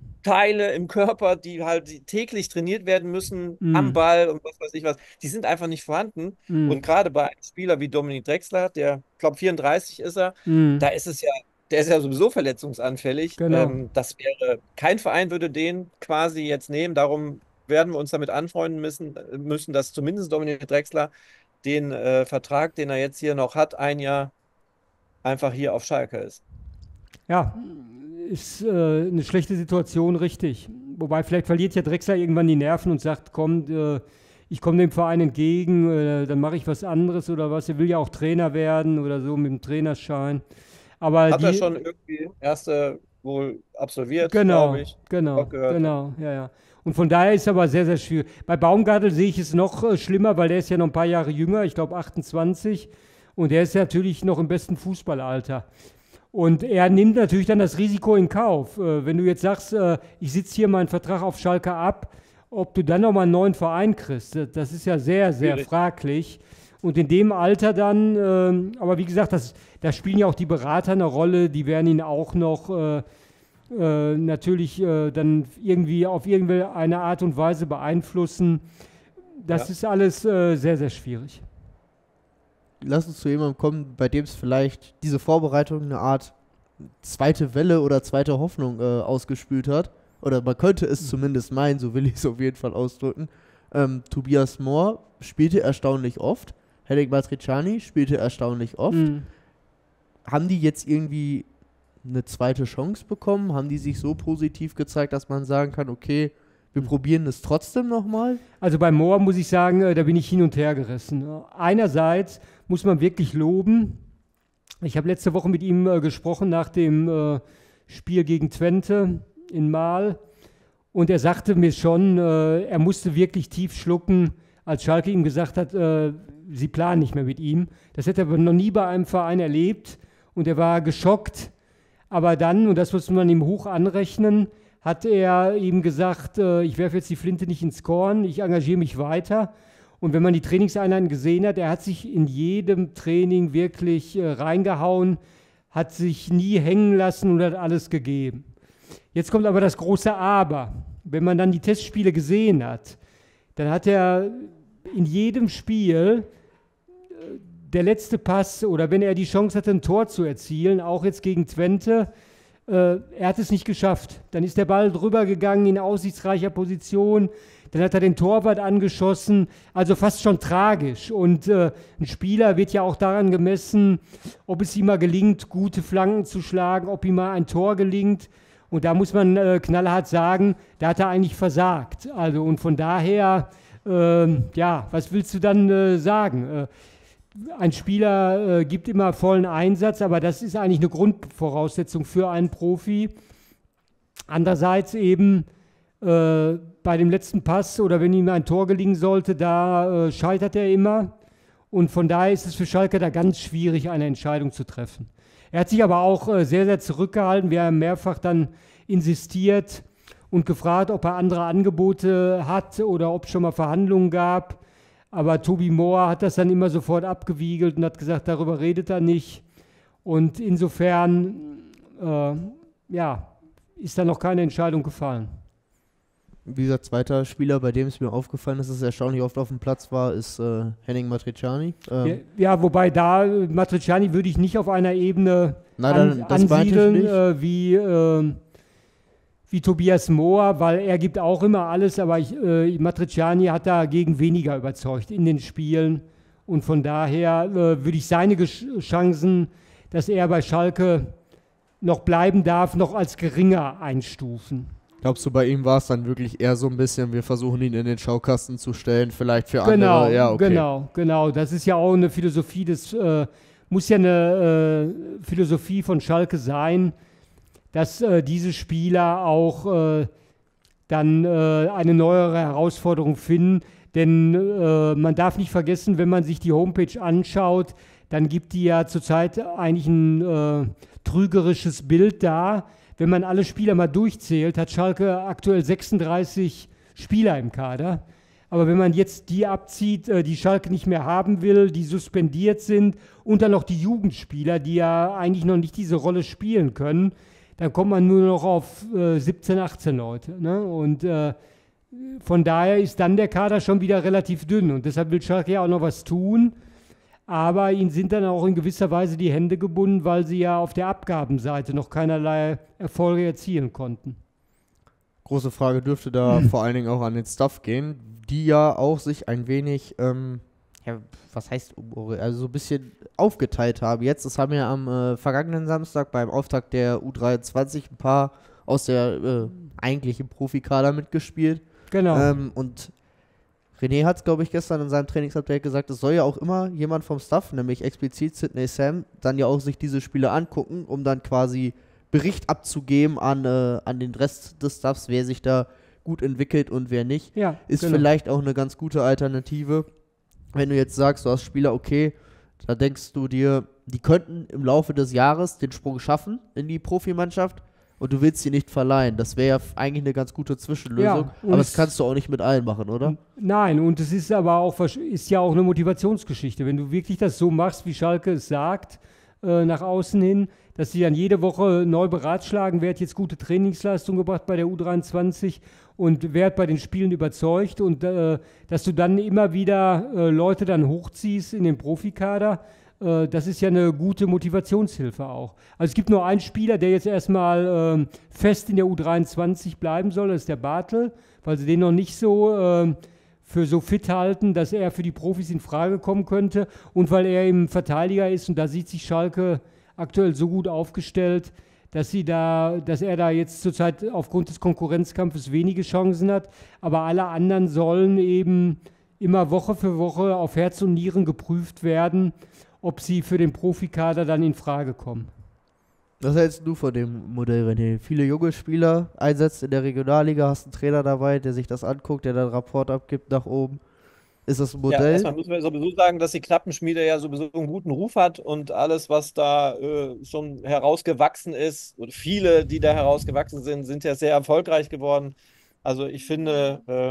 im Körper, die halt täglich trainiert werden müssen, Mm. am Ball und was weiß ich was, die sind einfach nicht vorhanden. Mm. Und gerade bei einem Spieler wie Dominik Drechsler, der, ich glaube, vierunddreißig ist er, Mm. da ist es ja, der ist ja sowieso verletzungsanfällig. Genau. Ähm, das wäre, kein Verein würde den quasi jetzt nehmen, darum werden wir uns damit anfreunden müssen, müssen, dass zumindest Dominik Drechsler den äh, Vertrag, den er jetzt hier noch hat, ein Jahr einfach hier auf Schalke ist. Ja, ist äh, eine schlechte Situation, richtig. Wobei vielleicht verliert ja Drechsler irgendwann die Nerven und sagt, komm, äh, ich komme dem Verein entgegen, äh, dann mache ich was anderes oder was. Er will ja auch Trainer werden oder so mit dem Trainerschein. Aber Hat die, er schon irgendwie erste wohl absolviert, Genau, glaube ich. genau, Auch gehört. genau, ja, ja. Und von daher ist aber sehr, sehr schwierig. Bei Baumgartel sehe ich es noch äh, schlimmer, weil der ist ja noch ein paar Jahre jünger, ich glaube achtundzwanzig. Und der ist ja natürlich noch im besten Fußballalter. Und er nimmt natürlich dann das Risiko in Kauf. Äh, wenn du jetzt sagst, äh, ich sitze hier meinen Vertrag auf Schalke ab, ob du dann nochmal einen neuen Verein kriegst, das, das ist ja sehr, sehr Schwierig. fraglich. Und in dem Alter dann, ähm, aber wie gesagt, das, da spielen ja auch die Berater eine Rolle, die werden ihn auch noch äh, äh, natürlich äh, dann irgendwie auf irgendeine Art und Weise beeinflussen. Das Ja. ist alles äh, sehr, sehr schwierig. lass uns zu jemandem kommen, bei dem es vielleicht diese Vorbereitung eine Art zweite Welle oder zweite Hoffnung äh, ausgespült hat. Oder man könnte es zumindest meinen, so will ich es auf jeden Fall ausdrücken. Ähm, Tobias Mohr spielte erstaunlich oft. Henrik Matriciani spielte erstaunlich oft. Mhm. Haben die jetzt irgendwie eine zweite Chance bekommen? Haben die sich so positiv gezeigt, dass man sagen kann, okay, wir Mhm. probieren es trotzdem nochmal? Also bei Mohr muss ich sagen, äh, da bin ich hin und her gerissen. Einerseits muss man wirklich loben. Ich habe letzte Woche mit ihm äh, gesprochen nach dem äh, Spiel gegen Twente in Mahl. Und er sagte mir schon, äh, er musste wirklich tief schlucken, als Schalke ihm gesagt hat, äh, sie planen nicht mehr mit ihm. Das hätte er aber noch nie bei einem Verein erlebt. Und er war geschockt. Aber dann, und das muss man ihm hoch anrechnen, hat er ihm gesagt, äh, ich werfe jetzt die Flinte nicht ins Korn, ich engagiere mich weiter. Und wenn man die Trainingseinheiten gesehen hat, er hat sich in jedem Training wirklich äh, reingehauen, hat sich nie hängen lassen und hat alles gegeben. Jetzt kommt aber das große Aber. Wenn man dann die Testspiele gesehen hat, dann hat er in jedem Spiel äh, der letzte Pass oder wenn er die Chance hatte, ein Tor zu erzielen, auch jetzt gegen Twente, äh, er hat es nicht geschafft. Dann ist der Ball drüber gegangen in aussichtsreicher Position, dann hat er den Torwart angeschossen, also fast schon tragisch. Und äh, ein Spieler wird ja auch daran gemessen, ob es ihm mal gelingt, gute Flanken zu schlagen, ob ihm mal ein Tor gelingt. Und da muss man äh, knallhart sagen, da hat er eigentlich versagt. Also und von daher, äh, ja, was willst du dann äh, sagen? Äh, ein Spieler äh, gibt immer vollen Einsatz, aber das ist eigentlich eine Grundvoraussetzung für einen Profi. Andererseits eben äh, bei dem letzten Pass oder wenn ihm ein Tor gelingen sollte, da äh, scheitert er immer. Und von daher ist es für Schalke da ganz schwierig, eine Entscheidung zu treffen. Er hat sich aber auch äh, sehr, sehr zurückgehalten. Wir haben mehrfach dann insistiert und gefragt, ob er andere Angebote hat oder ob es schon mal Verhandlungen gab. Aber Tobi Mohr hat das dann immer sofort abgewiegelt und hat gesagt, darüber redet er nicht. Und insofern, äh, ja, ist da noch keine Entscheidung gefallen. Wie gesagt, zweiter Spieler, bei dem es mir aufgefallen ist, dass er erstaunlich oft auf dem Platz war, ist äh, Henning Matriciani. Ähm, ja, ja, wobei da äh, Matriciani würde ich nicht auf einer Ebene Nein, an, dann, das meinte ich ansiedeln nicht. äh, wie, äh, wie Tobias Mohr, weil er gibt auch immer alles, aber ich, äh, Matriciani hat dagegen weniger überzeugt in den Spielen. Und von daher äh, würde ich seine Gesch- Chancen, dass er bei Schalke noch bleiben darf, noch als geringer einstufen. Glaubst du, bei ihm war es dann wirklich eher so ein bisschen, wir versuchen ihn in den Schaukasten zu stellen, vielleicht für Genau, andere? Ja, okay. genau, genau. Das ist ja auch eine Philosophie, das äh, muss ja eine äh, Philosophie von Schalke sein, dass äh, diese Spieler auch äh, dann äh, eine neuere Herausforderung finden. Denn äh, man darf nicht vergessen, wenn man sich die Homepage anschaut, dann gibt die ja zurzeit eigentlich ein äh, trügerisches Bild da. Wenn man alle Spieler mal durchzählt, hat Schalke aktuell sechsunddreißig Spieler im Kader. Aber wenn man jetzt die abzieht, die Schalke nicht mehr haben will, die suspendiert sind und dann noch die Jugendspieler, die ja eigentlich noch nicht diese Rolle spielen können, dann kommt man nur noch auf äh, siebzehn, achtzehn Leute. Ne? Und äh, von daher ist dann der Kader schon wieder relativ dünn. Und deshalb will Schalke ja auch noch was tun. Aber ihnen sind dann auch in gewisser Weise die Hände gebunden, weil sie ja auf der Abgabenseite noch keinerlei Erfolge erzielen konnten. Große Frage dürfte da hm. vor allen Dingen auch an den Staff gehen, die ja auch sich ein wenig, ähm, ja, was heißt, also so ein bisschen aufgeteilt haben. Jetzt, das haben ja am äh, vergangenen Samstag beim Auftakt der U dreiundzwanzig ein paar aus der äh, eigentlichen Profikader mitgespielt. Genau. Ähm, und René hat es, glaube ich, gestern in seinem Trainingsupdate gesagt, es soll ja auch immer jemand vom Staff, nämlich explizit Sidney Sam, dann ja auch sich diese Spiele angucken, um dann quasi Bericht abzugeben an, äh, an den Rest des Staffs, wer sich da gut entwickelt und wer nicht. Ja, ist genau. Vielleicht auch eine ganz gute Alternative. Wenn du jetzt sagst, du hast Spieler, okay, da denkst du dir, die könnten im Laufe des Jahres den Sprung schaffen in die Profimannschaft, und du willst sie nicht verleihen. Das wäre ja eigentlich eine ganz gute Zwischenlösung. Ja, aber das kannst du auch nicht mit allen machen, oder? Nein, und es ist aber auch ist ja auch eine Motivationsgeschichte. Wenn du wirklich das so machst, wie Schalke es sagt, äh, nach außen hin, dass sie dann jede Woche neu beratschlagen, wer hat jetzt gute Trainingsleistung gebracht bei der U dreiundzwanzig und wer hat bei den Spielen überzeugt, und äh, dass du dann immer wieder äh, Leute dann hochziehst in den Profikader. Das ist ja eine gute Motivationshilfe auch. Also es gibt nur einen Spieler, der jetzt erstmal ähm, fest in der U dreiundzwanzig bleiben soll, das ist der Bartel, weil sie den noch nicht so ähm, für so fit halten, dass er für die Profis in Frage kommen könnte, und weil er eben Verteidiger ist, und da sieht sich Schalke aktuell so gut aufgestellt, dass, sie da, dass er da jetzt zurzeit aufgrund des Konkurrenzkampfes wenige Chancen hat, aber alle anderen sollen eben immer Woche für Woche auf Herz und Nieren geprüft werden, ob sie für den Profikader dann in Frage kommen. Was hältst du von dem Modell, René? Viele junge Spieler einsetzt in der Regionalliga, hast einen Trainer dabei, der sich das anguckt, der dann einen Rapport abgibt nach oben. Ist das ein Modell? Ja, erstmal müssen wir sowieso sagen, dass die Klappenschmiede ja sowieso einen guten Ruf hat, und alles, was da äh, schon herausgewachsen ist, oder viele, die da herausgewachsen sind, sind ja sehr erfolgreich geworden. Also ich finde, ähm,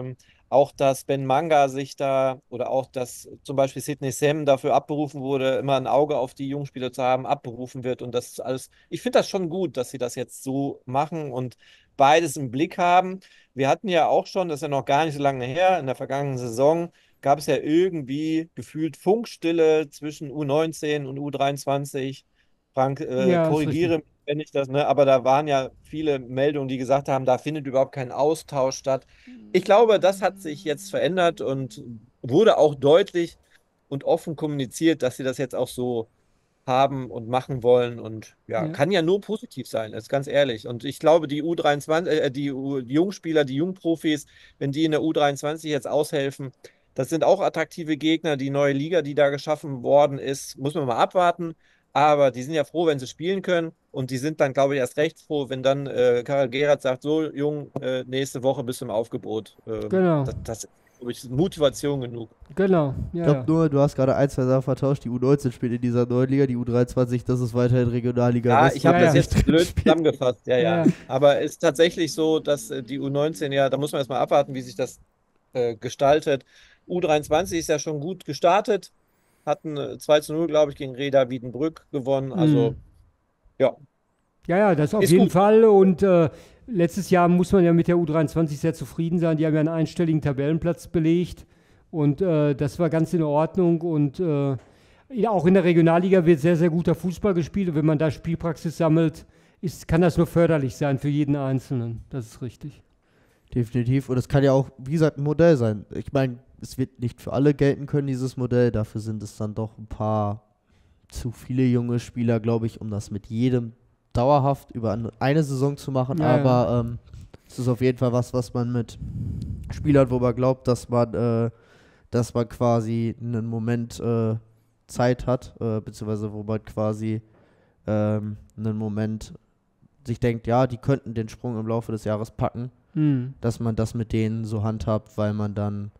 auch, dass Ben Manga sich da oder auch, dass zum Beispiel Sidney Sam dafür abberufen wurde, immer ein Auge auf die Jungspieler zu haben, abberufen wird und das alles. Ich finde das schon gut, dass sie das jetzt so machen und beides im Blick haben. Wir hatten ja auch schon, das ist ja noch gar nicht so lange her, in der vergangenen Saison gab es ja irgendwie gefühlt Funkstille zwischen U neunzehn und U dreiundzwanzig. Frank, äh, Ja, ist korrigiere richtig. mich, wenn ich das, ne? Aber da waren ja viele Meldungen, die gesagt haben, da findet überhaupt kein Austausch statt. Ich glaube, das hat sich jetzt verändert und wurde auch deutlich und offen kommuniziert, dass sie das jetzt auch so haben und machen wollen. Und ja, Ja. kann ja nur positiv sein, ist ganz ehrlich. Und ich glaube, die U dreiundzwanzig, äh, die, U, die Jungspieler, die Jungprofis, wenn die in der U dreiundzwanzig jetzt aushelfen, das sind auch attraktive Gegner. Die neue Liga, die da geschaffen worden ist, muss man mal abwarten. Aber die sind ja froh, wenn sie spielen können. Und die sind dann, glaube ich, erst recht froh, wenn dann äh, Karel Gerhardt sagt, so, Jung, äh, nächste Woche bist du im Aufgebot. Ähm, Genau, das, das ist, glaube ich, Motivation genug. genau, Ich ja, glaube ja. nur, du hast gerade ein, zwei Sachen vertauscht. Die U neunzehn spielt in dieser neuen Liga, die U dreiundzwanzig, das ist weiterhin Regionalliga Ja, West. ich habe Ja, das ja. jetzt blöd Spielt. zusammengefasst, ja, Ja, ja. ja. Aber es ist tatsächlich so, dass äh, die U neunzehn, ja, da muss man erstmal abwarten, wie sich das äh, gestaltet. U dreiundzwanzig ist ja schon gut gestartet, hatten äh, zwei zu null, glaube ich, gegen Reda Wiedenbrück gewonnen. Mhm. Also, ja, Ja, ja, das auf ist jeden gut. Fall. Und äh, letztes Jahr muss man ja mit der U dreiundzwanzig sehr zufrieden sein. Die haben ja einen einstelligen Tabellenplatz belegt. Und äh, das war ganz in Ordnung. Und äh, ja, auch in der Regionalliga wird sehr, sehr guter Fußball gespielt. Und wenn man da Spielpraxis sammelt, ist, kann das nur förderlich sein für jeden Einzelnen. Das ist richtig. Definitiv. Und es kann ja auch, wie gesagt, ein Modell sein. Ich meine, es wird nicht für alle gelten können, dieses Modell. Dafür sind es dann doch ein paar zu viele junge Spieler, glaube ich, um das mit jedem dauerhaft über eine, eine Saison zu machen. Ja, ja. Aber ähm, es ist auf jeden Fall was, was man mit Spielern, wo man glaubt, dass man, äh, dass man quasi einen Moment äh, Zeit hat, äh, beziehungsweise wo man quasi ähm, einen Moment sich denkt, ja, die könnten den Sprung im Laufe des Jahres packen, Mhm. dass man das mit denen so handhabt, weil man dann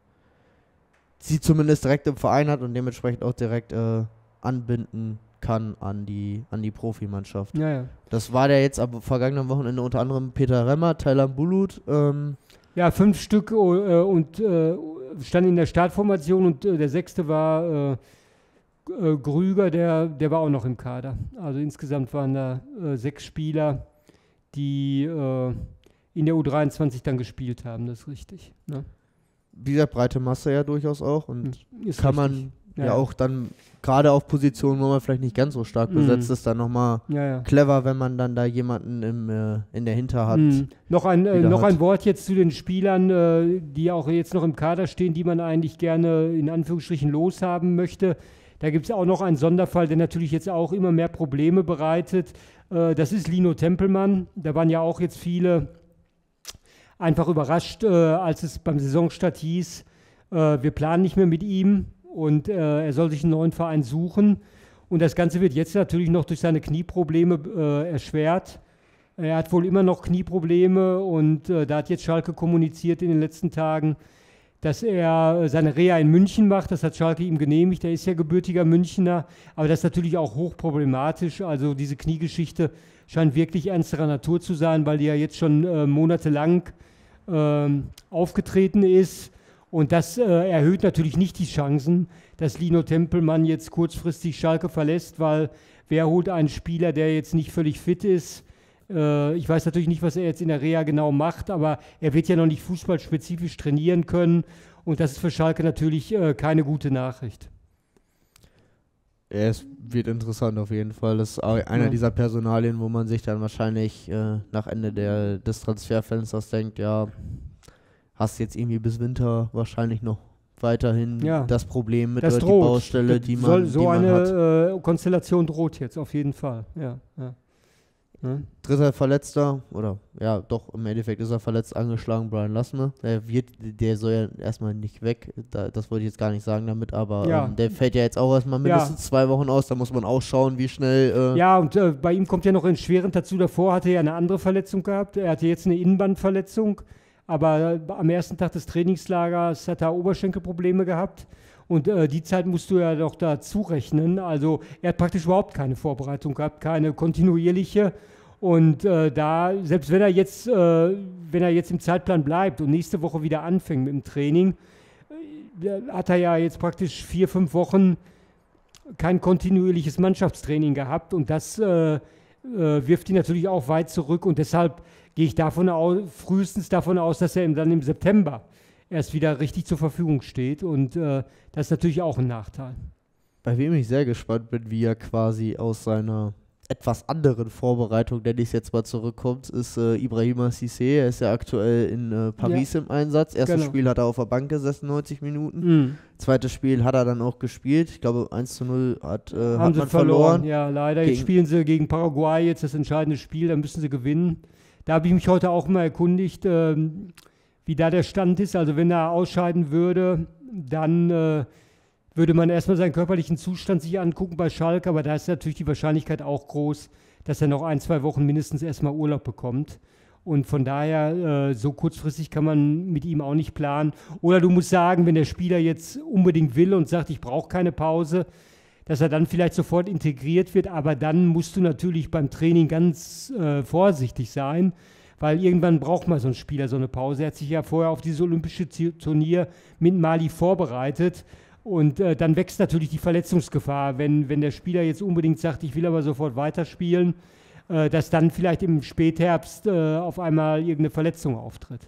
sie zumindest direkt im Verein hat und dementsprechend auch direkt äh, anbinden kann an die, an die Profimannschaft. Ja, ja. Das war der jetzt am vergangenen Wochenende unter anderem Peter Remmer, Taylan Bulut, ähm, Ja, fünf Stück oh, äh, und äh, standen in der Startformation und äh, der sechste war äh, äh, Grüger, der, der war auch noch im Kader. Also insgesamt waren da äh, sechs Spieler, die äh, in der U dreiundzwanzig dann gespielt haben, das ist richtig. Ne? wie gesagt, breite Masse ja durchaus auch und Ist kann richtig. man ja, auch dann, gerade auf Positionen, wo man vielleicht nicht ganz so stark Mhm. besetzt ist, dann nochmal Ja, ja. clever, wenn man dann da jemanden im, äh, in der Hinterhand Mhm. Noch, ein, äh, wieder noch hat. ein Wort jetzt zu den Spielern, äh, die auch jetzt noch im Kader stehen, die man eigentlich gerne in Anführungsstrichen loshaben möchte. Da gibt es auch noch einen Sonderfall, der natürlich jetzt auch immer mehr Probleme bereitet. Äh, das ist Lino Tempelmann. Da waren ja auch jetzt viele einfach überrascht, äh, als es beim Saisonstart hieß, äh, wir planen nicht mehr mit ihm und äh, er soll sich einen neuen Verein suchen. Und das Ganze wird jetzt natürlich noch durch seine Knieprobleme äh, erschwert. Er hat wohl immer noch Knieprobleme und äh, da hat jetzt Schalke kommuniziert in den letzten Tagen, dass er äh, seine Reha in München macht. Das hat Schalke ihm genehmigt. Er ist ja gebürtiger Münchner, aber das ist natürlich auch hochproblematisch. Also diese Kniegeschichte scheint wirklich ernsterer Natur zu sein, weil die ja jetzt schon äh, monatelang ähm, aufgetreten ist. Und das äh, erhöht natürlich nicht die Chancen, dass Lino Tempelmann jetzt kurzfristig Schalke verlässt, weil wer holt einen Spieler, der jetzt nicht völlig fit ist? Äh, ich weiß natürlich nicht, was er jetzt in der Reha genau macht, aber er wird ja noch nicht fußballspezifisch trainieren können. Und das ist für Schalke natürlich äh, keine gute Nachricht. Ja, es wird interessant auf jeden Fall. Das ist auch einer Ja. dieser Personalien, wo man sich dann wahrscheinlich äh, nach Ende der, des Transferfensters denkt, ja, hast jetzt irgendwie bis Winter wahrscheinlich noch weiterhin Ja. das Problem mit Das oder die droht. Baustelle, Das die man, soll, so die man hat. eine äh, Konstellation droht jetzt auf jeden Fall. Ja, ja. Ne? Dritter Verletzter, oder ja, doch, im Endeffekt ist er verletzt, angeschlagen, Brian Lassner. Der wird, der soll ja erstmal nicht weg, da, das wollte ich jetzt gar nicht sagen damit, aber Ja. ähm, der fällt ja jetzt auch erstmal Ja. mindestens zwei Wochen aus, da muss man auch schauen, wie schnell. Äh, Ja, und äh, bei ihm kommt ja noch entschwerend dazu, davor hatte er eine andere Verletzung gehabt. Er hatte jetzt eine Innenbandverletzung, aber äh, am ersten Tag des Trainingslagers hat er Oberschenkelprobleme gehabt. Und äh, die Zeit musst du ja doch dazu rechnen. Also er hat praktisch überhaupt keine Vorbereitung gehabt, keine kontinuierliche. Und äh, da, selbst wenn er jetzt, äh, wenn er jetzt im Zeitplan bleibt und nächste Woche wieder anfängt mit dem Training, äh, hat er ja jetzt praktisch vier, fünf Wochen kein kontinuierliches Mannschaftstraining gehabt und das äh, äh, wirft ihn natürlich auch weit zurück und deshalb gehe ich davon aus, frühestens davon aus, dass er dann im September erst wieder richtig zur Verfügung steht und äh, das ist natürlich auch ein Nachteil. Bei wem ich sehr gespannt bin, wie er quasi aus seiner etwas anderen Vorbereitung, nenne ich es jetzt mal, zurückkommt, ist äh, Ibrahima Cissé. Er ist ja aktuell in äh, Paris ja. im Einsatz. Erstes genau. Spiel hat er auf der Bank gesessen, neunzig Minuten. Mhm. Zweites Spiel hat er dann auch gespielt. Ich glaube, eins zu null hat, äh, Haben hat sie man verloren. verloren. Ja, leider. Jetzt spielen sie gegen Paraguay, jetzt das entscheidende Spiel, da müssen sie gewinnen. Da habe ich mich heute auch mal erkundigt, ähm, wie da der Stand ist. Also wenn er ausscheiden würde, dann äh, würde man erstmal seinen körperlichen Zustand sich angucken bei Schalke, aber da ist natürlich die Wahrscheinlichkeit auch groß, dass er noch ein, zwei Wochen mindestens erstmal Urlaub bekommt. Und von daher, äh, so kurzfristig kann man mit ihm auch nicht planen. Oder du musst sagen, wenn der Spieler jetzt unbedingt will und sagt, ich brauche keine Pause, dass er dann vielleicht sofort integriert wird, aber dann musst du natürlich beim Training ganz äh, vorsichtig sein, weil irgendwann braucht man so einen Spieler so eine Pause. Er hat sich ja vorher auf dieses olympische Turnier mit Mali vorbereitet. Und äh, dann wächst natürlich die Verletzungsgefahr, wenn, wenn der Spieler jetzt unbedingt sagt, ich will aber sofort weiterspielen, äh, dass dann vielleicht im Spätherbst äh, auf einmal irgendeine Verletzung auftritt.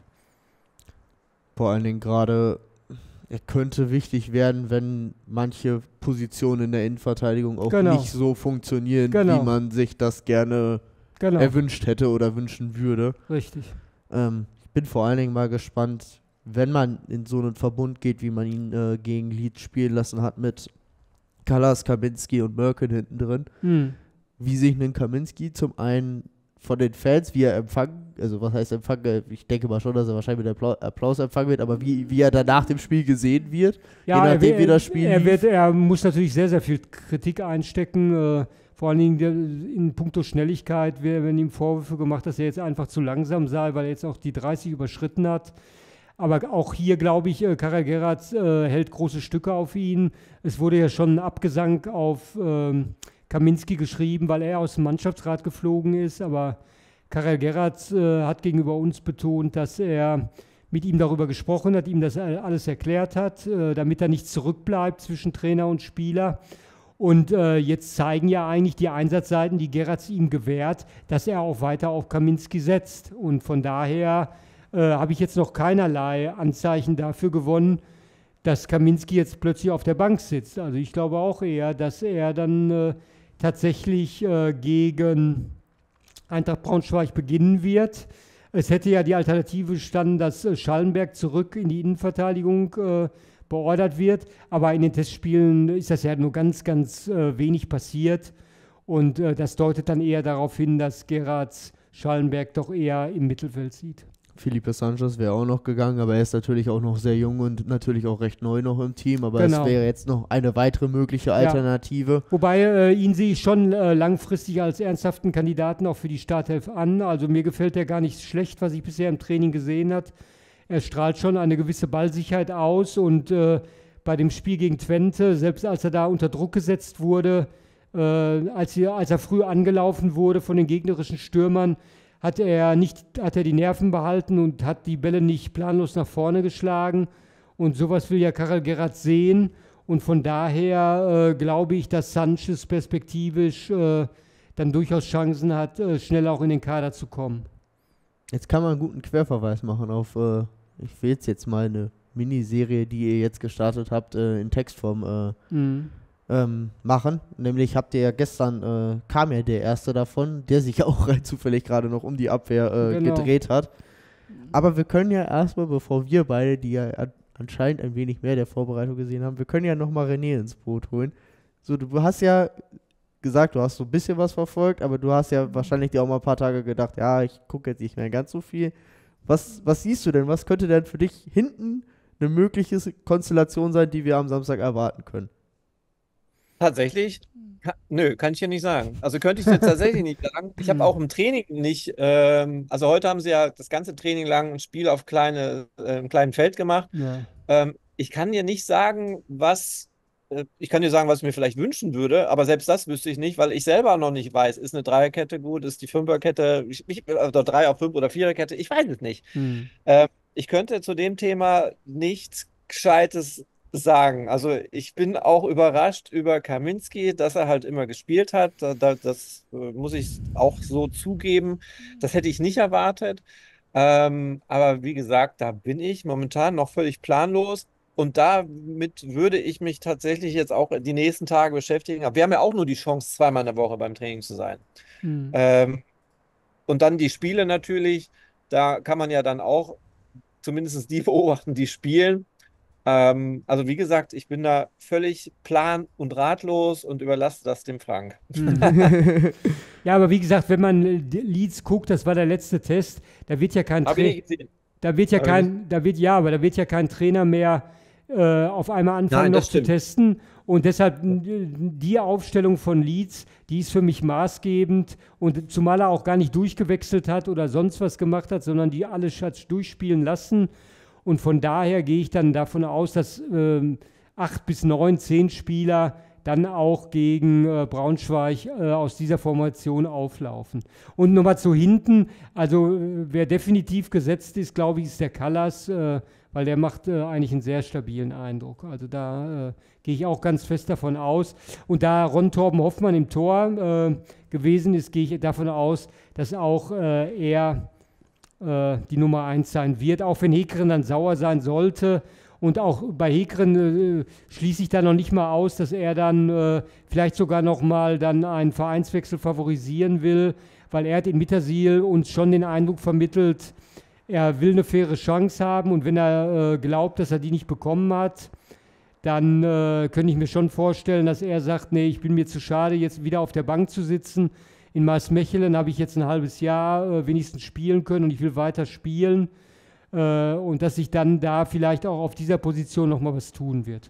Vor allen Dingen gerade, er könnte wichtig werden, wenn manche Positionen in der Innenverteidigung auch genau. nicht so funktionieren, genau. wie man sich das gerne genau. erwünscht hätte oder wünschen würde. Richtig. Ähm, ich bin vor allen Dingen mal gespannt, wenn man in so einen Verbund geht, wie man ihn äh, gegen Leeds spielen lassen hat mit Kallas, Kaminski und Merkin hinten drin, hm. wie sich ein Kaminski zum einen von den Fans, wie er empfangen, also was heißt empfangen, ich denke mal schon, dass er wahrscheinlich mit Applaus, Applaus empfangen wird, aber wie, wie er dann nach dem Spiel gesehen wird, ja, je nachdem er, wie das Spiel er, lief. wird, er muss natürlich sehr, sehr viel Kritik einstecken, äh, vor allen Dingen in puncto Schnelligkeit werden ihm Vorwürfe gemacht, dass er jetzt einfach zu langsam sei, weil er jetzt auch die dreißig überschritten hat. Aber auch hier, glaube ich, äh, Karel Gerrard äh, hält große Stücke auf ihn. Es wurde ja schon ein Abgesang auf ähm, Kaminski geschrieben, weil er aus dem Mannschaftsrat geflogen ist. Aber Karel Gerrard äh, hat gegenüber uns betont, dass er mit ihm darüber gesprochen hat, ihm das alles erklärt hat, äh, damit da nichts zurückbleibt zwischen Trainer und Spieler. Und äh, jetzt zeigen ja eigentlich die Einsatzseiten, die Gerrard ihm gewährt, dass er auch weiter auf Kaminski setzt. Und von daher Äh, habe ich jetzt noch keinerlei Anzeichen dafür gewonnen, dass Kaminski jetzt plötzlich auf der Bank sitzt. Also ich glaube auch eher, dass er dann äh, tatsächlich äh, gegen Eintracht Braunschweig beginnen wird. Es hätte ja die Alternative gestanden, dass äh, Schallenberg zurück in die Innenverteidigung äh, beordert wird, aber in den Testspielen ist das ja nur ganz, ganz äh, wenig passiert und äh, das deutet dann eher darauf hin, dass Gerrard Schallenberg doch eher im Mittelfeld sieht. Felipe Sanchez wäre auch noch gegangen, aber er ist natürlich auch noch sehr jung und natürlich auch recht neu noch im Team, aber genau. es wäre jetzt noch eine weitere mögliche Alternative. Ja. Wobei äh, ihn sehe ich schon äh, langfristig als ernsthaften Kandidaten auch für die Startelf an. Also mir gefällt er gar nicht schlecht, was ich bisher im Training gesehen habe. Er strahlt schon eine gewisse Ballsicherheit aus und äh, bei dem Spiel gegen Twente, selbst als er da unter Druck gesetzt wurde, äh, als, er, als er früh angelaufen wurde von den gegnerischen Stürmern, hat er, nicht, hat er die Nerven behalten und hat die Bälle nicht planlos nach vorne geschlagen. Und sowas will ja Karel Gerrard sehen. Und von daher äh, glaube ich, dass Sanchez perspektivisch äh, dann durchaus Chancen hat, äh, schnell auch in den Kader zu kommen. Jetzt kann man einen guten Querverweis machen auf, äh, ich will jetzt, jetzt mal eine Miniserie, die ihr jetzt gestartet habt, äh, in Textform äh, mhm. ähm, machen. Nämlich habt ihr ja gestern, äh, kam ja der erste davon, der sich auch rein zufällig gerade noch um die Abwehr äh, genau. gedreht hat. Aber wir können ja erstmal, bevor wir beide, die ja an, anscheinend ein wenig mehr der Vorbereitung gesehen haben, wir können ja nochmal René ins Boot holen. So, du hast ja gesagt, du hast so ein bisschen was verfolgt, aber du hast ja wahrscheinlich dir auch mal ein paar Tage gedacht, ja, ich gucke jetzt nicht mehr ganz so viel. Was, was siehst du denn? Was könnte denn für dich hinten eine mögliche Konstellation sein, die wir am Samstag erwarten können? Tatsächlich? Ka- Nö, kann ich ja nicht sagen. Also könnte ich jetzt tatsächlich nicht sagen. Ich habe auch im Training nicht, ähm, also heute haben sie ja das ganze Training lang ein Spiel auf kleine, äh, einem kleinen Feld gemacht. Ja. Ähm, ich kann dir nicht sagen, was äh, ich kann dir sagen, was ich mir vielleicht wünschen würde, aber selbst das wüsste ich nicht, weil ich selber noch nicht weiß, ist eine Dreierkette gut, ist die Fünferkette, ich, ich, oder Drei auf Fünf oder Viererkette, ich weiß es nicht. Hm. Ähm, ich könnte zu dem Thema nichts Gescheites sagen. Also ich bin auch überrascht über Kaminski, dass er halt immer gespielt hat. Da, da, das äh, muss ich auch so zugeben. Das hätte ich nicht erwartet. Ähm, aber wie gesagt, da bin ich momentan noch völlig planlos. Und damit würde ich mich tatsächlich jetzt auch die nächsten Tage beschäftigen. Aber wir haben ja auch nur die Chance, zweimal in der Woche beim Training zu sein. Hm. Ähm, und dann die Spiele natürlich. Da kann man ja dann auch zumindest die beobachten, die spielen. Ähm, also wie gesagt, ich bin da völlig plan- und ratlos und überlasse das dem Frank. Hm. Ja, aber wie gesagt, wenn man äh, die Leeds guckt, das war der letzte Test, da wird ja kein Habe ich Tra nicht gesehen. da wird ja Habe ich kein, da wird ja, aber da wird ja kein Trainer mehr äh, auf einmal anfangen Nein, noch das zu stimmt. testen. Und deshalb äh, die Aufstellung von Leeds, die ist für mich maßgebend. Und zumal er auch gar nicht durchgewechselt hat oder sonst was gemacht hat, sondern die alles hat durchspielen lassen. Und von daher gehe ich dann davon aus, dass ähm, acht bis neun, zehn Spieler dann auch gegen äh, Braunschweig äh, aus dieser Formation auflaufen. Und nochmal zu hinten, also äh, wer definitiv gesetzt ist, glaube ich, ist der Callas, äh, weil der macht äh, eigentlich einen sehr stabilen Eindruck. Also da äh, gehe ich auch ganz fest davon aus. Und da Ron Torben Hoffmann im Tor äh, gewesen ist, gehe ich davon aus, dass auch äh, er äh, die Nummer eins sein wird, auch wenn Hekeren dann sauer sein sollte. Und auch bei Hekeren äh, schließe ich da noch nicht mal aus, dass er dann äh, vielleicht sogar noch mal dann einen Vereinswechsel favorisieren will, weil er hat in Mittersiel uns schon den Eindruck vermittelt, er will eine faire Chance haben und wenn er äh, glaubt, dass er die nicht bekommen hat, dann äh, könnte ich mir schon vorstellen, dass er sagt, nee, ich bin mir zu schade, jetzt wieder auf der Bank zu sitzen. In Maasmechelen habe ich jetzt ein halbes Jahr äh, wenigstens spielen können und ich will weiter spielen. Äh, und dass sich dann da vielleicht auch auf dieser Position nochmal was tun wird.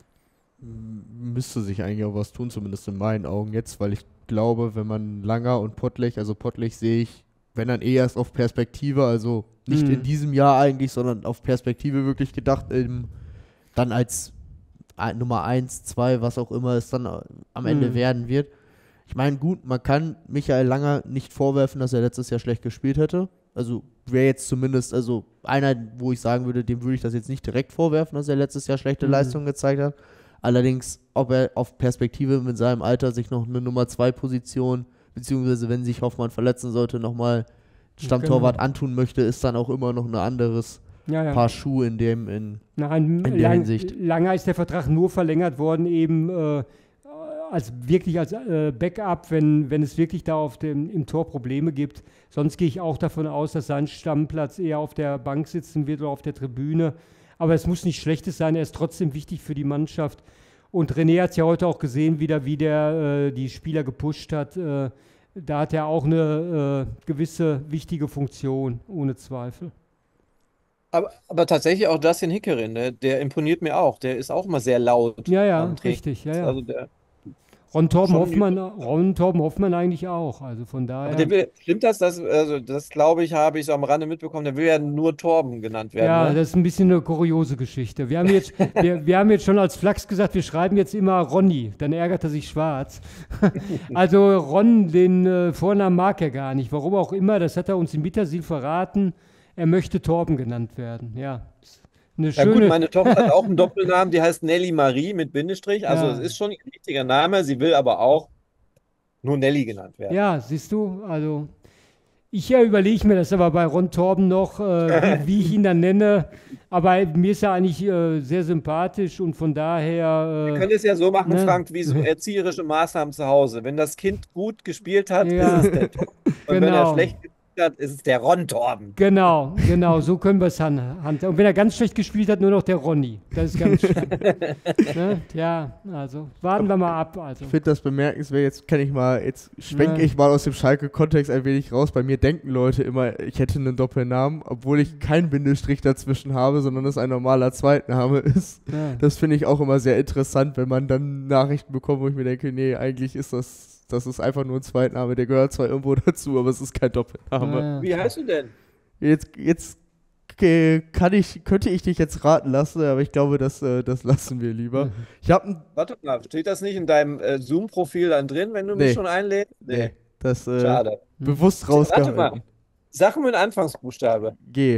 Müsste sich eigentlich auch was tun, zumindest in meinen Augen jetzt, weil ich glaube, wenn man Langer und Pottlech, also Pottlech sehe ich, wenn dann eh erst auf Perspektive, also nicht Mhm. in diesem Jahr eigentlich, sondern auf Perspektive wirklich gedacht, ähm, dann als äh, Nummer eins, zwei, was auch immer es dann äh, am Ende Mhm. werden wird. Ich meine, gut, man kann Michael Langer nicht vorwerfen, dass er letztes Jahr schlecht gespielt hätte. Also wäre jetzt zumindest, also einer, wo ich sagen würde, dem würde ich das jetzt nicht direkt vorwerfen, dass er letztes Jahr schlechte Mhm. Leistungen gezeigt hat. Allerdings, ob er auf Perspektive mit seinem Alter sich noch eine Nummer zwei Position, beziehungsweise wenn sich Hoffmann verletzen sollte, nochmal Stammtorwart Genau. antun möchte, ist dann auch immer noch ein anderes Ja, ja. Paar Schuhe in dem, in, Nein, in der lang, Hinsicht. Langer ist der Vertrag nur verlängert worden, eben äh, als wirklich als äh, Backup, wenn, wenn es wirklich da auf dem, im Tor Probleme gibt. Sonst gehe ich auch davon aus, dass sein Stammplatz eher auf der Bank sitzen wird oder auf der Tribüne. Aber es muss nicht Schlechtes sein, er ist trotzdem wichtig für die Mannschaft. Und René hat es ja heute auch gesehen, wieder, wie der äh, die Spieler gepusht hat. Äh, da hat er auch eine äh, gewisse wichtige Funktion, ohne Zweifel. Aber, aber tatsächlich auch Justin Hickerin, ne? Der imponiert mir auch. Der ist auch immer sehr laut Ja, ja, am Training. richtig. Ja, ja. Also der, Ron Torben schon- Hoffmann, Ron Torben Hoffmann eigentlich auch. Also von aber daher. der will, stimmt das? Das, also das glaube ich, habe ich so am Rande mitbekommen. Der will ja nur Torben genannt werden. Ja, Ne? das ist ein bisschen eine kuriose Geschichte. Wir haben jetzt, wir, wir haben jetzt schon als Flachs gesagt, wir schreiben jetzt immer Ronny. Dann ärgert er sich schwarz. Also Ron, den äh, Vornamen mag er gar nicht. Warum auch immer, das hat er uns in Mittersiel verraten. Er möchte Torben genannt werden. Ja, eine Ja gut, schöne. meine Tochter hat auch einen Doppelnamen, die heißt Nelly Marie mit Bindestrich. Also Ja. es ist schon ein richtiger Name. Sie will aber auch nur Nelly genannt werden. Ja, siehst du, also ich ja, überlege mir das aber bei Ron Torben noch, äh, wie, wie ich ihn dann nenne. Aber mir ist er eigentlich äh, sehr sympathisch und von daher. Wir Äh, können es ja so machen, Ne? Frank, wie so erzieherische Maßnahmen zu Hause. Wenn das Kind gut gespielt hat, Ja. ist es der Torben. Und wenn er Genau. schlecht gespielt hat, ist es der Ron Torben. Genau, genau, so können wir es handhaben. Und wenn er ganz schlecht gespielt hat, nur noch der Ronny. Das ist ganz schön. Ne? Ja, also warten wir mal ab. Also. Ich finde das bemerkenswert, jetzt kann ich mal, jetzt schwenke Ja. ich mal aus dem Schalke-Kontext ein wenig raus. Bei mir denken Leute immer, ich hätte einen Doppelnamen, obwohl ich keinen Bindestrich dazwischen habe, sondern es ein normaler Zweitname ist. Ja. Das finde ich auch immer sehr interessant, wenn man dann Nachrichten bekommt, wo ich mir denke, nee, eigentlich ist das, das ist einfach nur ein Zweitname, der gehört zwar irgendwo dazu, aber es ist kein Doppelname. Ja. Wie heißt du denn? Jetzt, jetzt okay, kann ich, könnte ich dich jetzt raten lassen, aber ich glaube, das, äh, das lassen wir lieber. Ich habe Warte mal, steht das nicht in deinem äh, Zoom-Profil dann drin, wenn du Nee. mich schon einlädst? Nee, das äh, Schade. bewusst Warte mal. rausgehalten. Sag mir einen Anfangsbuchstabe. G.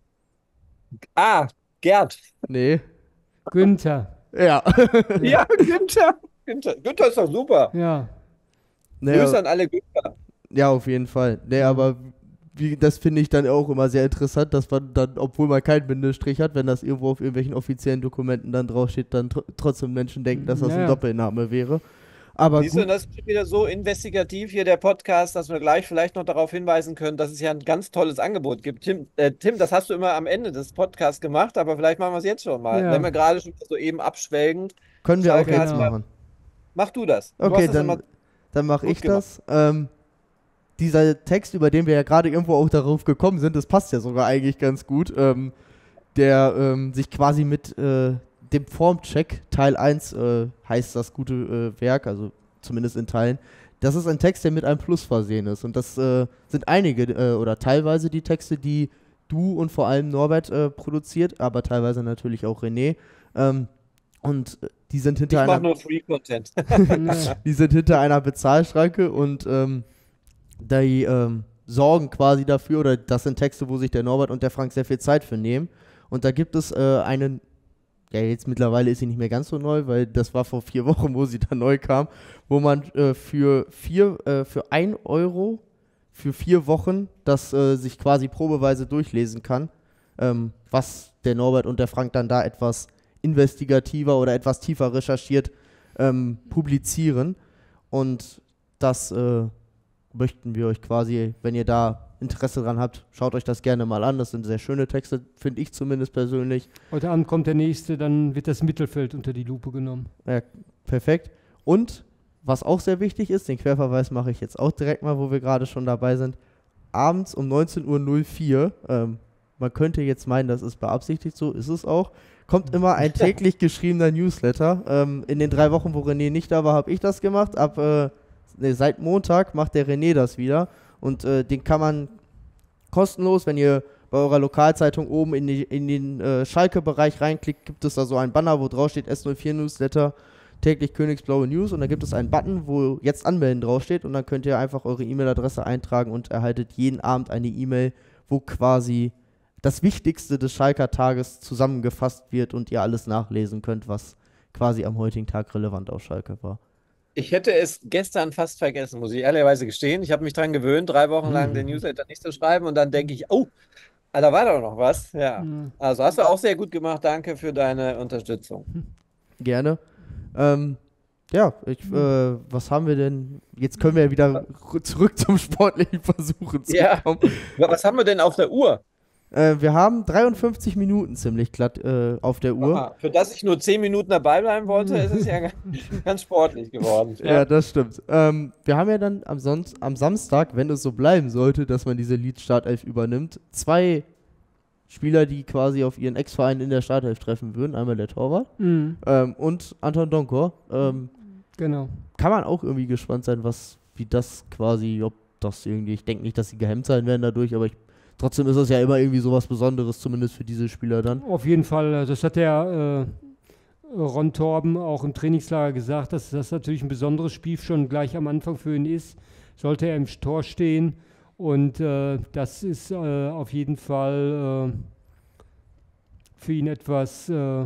Ah, Gerd. Nee. Günther. Ja. Ja, Günther. Günther. Günther ist doch super. Ja. Nee, Grüße an alle Günther. ja, auf jeden Fall. Nee, aber wie, das finde ich dann auch immer sehr interessant, dass man dann, obwohl man keinen Bindestrich hat, wenn das irgendwo auf irgendwelchen offiziellen Dokumenten dann draufsteht, dann tr trotzdem Menschen denken, dass das Ja, ein ja. Doppelname wäre. Aber Siehst du, gut, das ist wieder so investigativ hier der Podcast, dass wir gleich vielleicht noch darauf hinweisen können, dass es ja ein ganz tolles Angebot gibt. Tim, äh, Tim, das hast du immer am Ende des Podcasts gemacht, aber vielleicht machen wir es jetzt schon mal. Ja. Wenn wir gerade schon so eben abschwelgend. können wir auch Schalke jetzt hat's mal- machen. Mach du das. Du Okay, hast das dann, immer dann mache gut ich das. Ähm, dieser Text, über den wir ja gerade irgendwo auch darauf gekommen sind, das passt ja sogar eigentlich ganz gut, ähm, der ähm, sich quasi mit äh, dem Formcheck, Teil eins äh, heißt das gute äh, Werk, also zumindest in Teilen, das ist ein Text, der mit einem Plus versehen ist. Und das äh, sind einige äh, oder teilweise die Texte, die du und vor allem Norbert äh, produziert, aber teilweise natürlich auch René. Ähm, und die sind Ich hinter mache einer nur Free-Content. Ja. die sind hinter einer Bezahlschranke und ähm, die ähm, sorgen quasi dafür, oder das sind Texte, wo sich der Norbert und der Frank sehr viel Zeit für nehmen. Und da gibt es äh, einen, ja jetzt mittlerweile ist sie nicht mehr ganz so neu, weil das war vor vier Wochen, wo sie dann neu kam, wo man äh, für vier, äh, für ein Euro für vier Wochen das äh, sich quasi probeweise durchlesen kann, ähm, was der Norbert und der Frank dann da etwas investigativer oder etwas tiefer recherchiert ähm, publizieren. Und das äh, möchten wir euch quasi, wenn ihr da Interesse dran habt, schaut euch das gerne mal an. Das sind sehr schöne Texte, finde ich zumindest persönlich. Heute Abend kommt der nächste, dann wird das Mittelfeld unter die Lupe genommen. Ja, perfekt. Und was auch sehr wichtig ist, den Querverweis mache ich jetzt auch direkt mal, wo wir gerade schon dabei sind. Abends um neunzehn Uhr null vier, ähm, man könnte jetzt meinen, das ist beabsichtigt, so ist es auch, kommt immer ein täglich geschriebener Newsletter. Ähm, in den drei Wochen, wo René nicht da war, habe ich das gemacht. Ab äh, nee, seit Montag macht der René das wieder. Und äh, den kann man kostenlos, wenn ihr bei eurer Lokalzeitung oben in, die, in den äh, Schalke-Bereich reinklickt, gibt es da so ein Banner, wo drauf steht S null vier Newsletter, täglich Königsblaue News. Und da gibt es einen Button, wo jetzt anmelden draufsteht. Und dann könnt ihr einfach eure E-Mail-Adresse eintragen und erhaltet jeden Abend eine E-Mail, wo quasi das Wichtigste des Schalker Tages zusammengefasst wird und ihr alles nachlesen könnt, was quasi am heutigen Tag relevant auf Schalke war. Ich hätte es gestern fast vergessen, muss ich ehrlicherweise gestehen. Ich habe mich daran gewöhnt, drei Wochen lang Mhm. den Newsletter nicht zu schreiben und dann denke ich, oh, ah, da war doch noch was. Ja. Mhm. Also hast du auch sehr gut gemacht. Danke für deine Unterstützung. Gerne. Ähm, ja, ich, äh, was haben wir denn? Jetzt können wir ja wieder r- zurück zum sportlichen Versuchen zu Ja. kommen. Was haben wir denn auf der Uhr? Äh, wir haben dreiundfünfzig Minuten ziemlich glatt äh, auf der Uhr. Aha, für das ich nur zehn Minuten dabei bleiben wollte, ist es ja ganz, ganz sportlich geworden. Ja, das stimmt. Ähm, wir haben ja dann am, Sonnt am Samstag, wenn es so bleiben sollte, dass man diese Lead-Startelf übernimmt, zwei Spieler, die quasi auf ihren Ex-Verein in der Startelf treffen würden. Einmal der Torwart Mhm. ähm, und Anton Donkor. Ähm, Genau. kann man auch irgendwie gespannt sein, was, wie das quasi, ob das irgendwie, ich denke nicht, dass sie gehemmt sein werden dadurch, aber ich, trotzdem ist das ja immer irgendwie sowas Besonderes, zumindest für diese Spieler dann. Auf jeden Fall, äh, das hat der äh, Ron Torben auch im Trainingslager gesagt, dass das natürlich ein besonderes Spiel schon gleich am Anfang für ihn ist. Sollte er im Tor stehen und äh, das ist äh, auf jeden Fall äh, für ihn etwas, äh,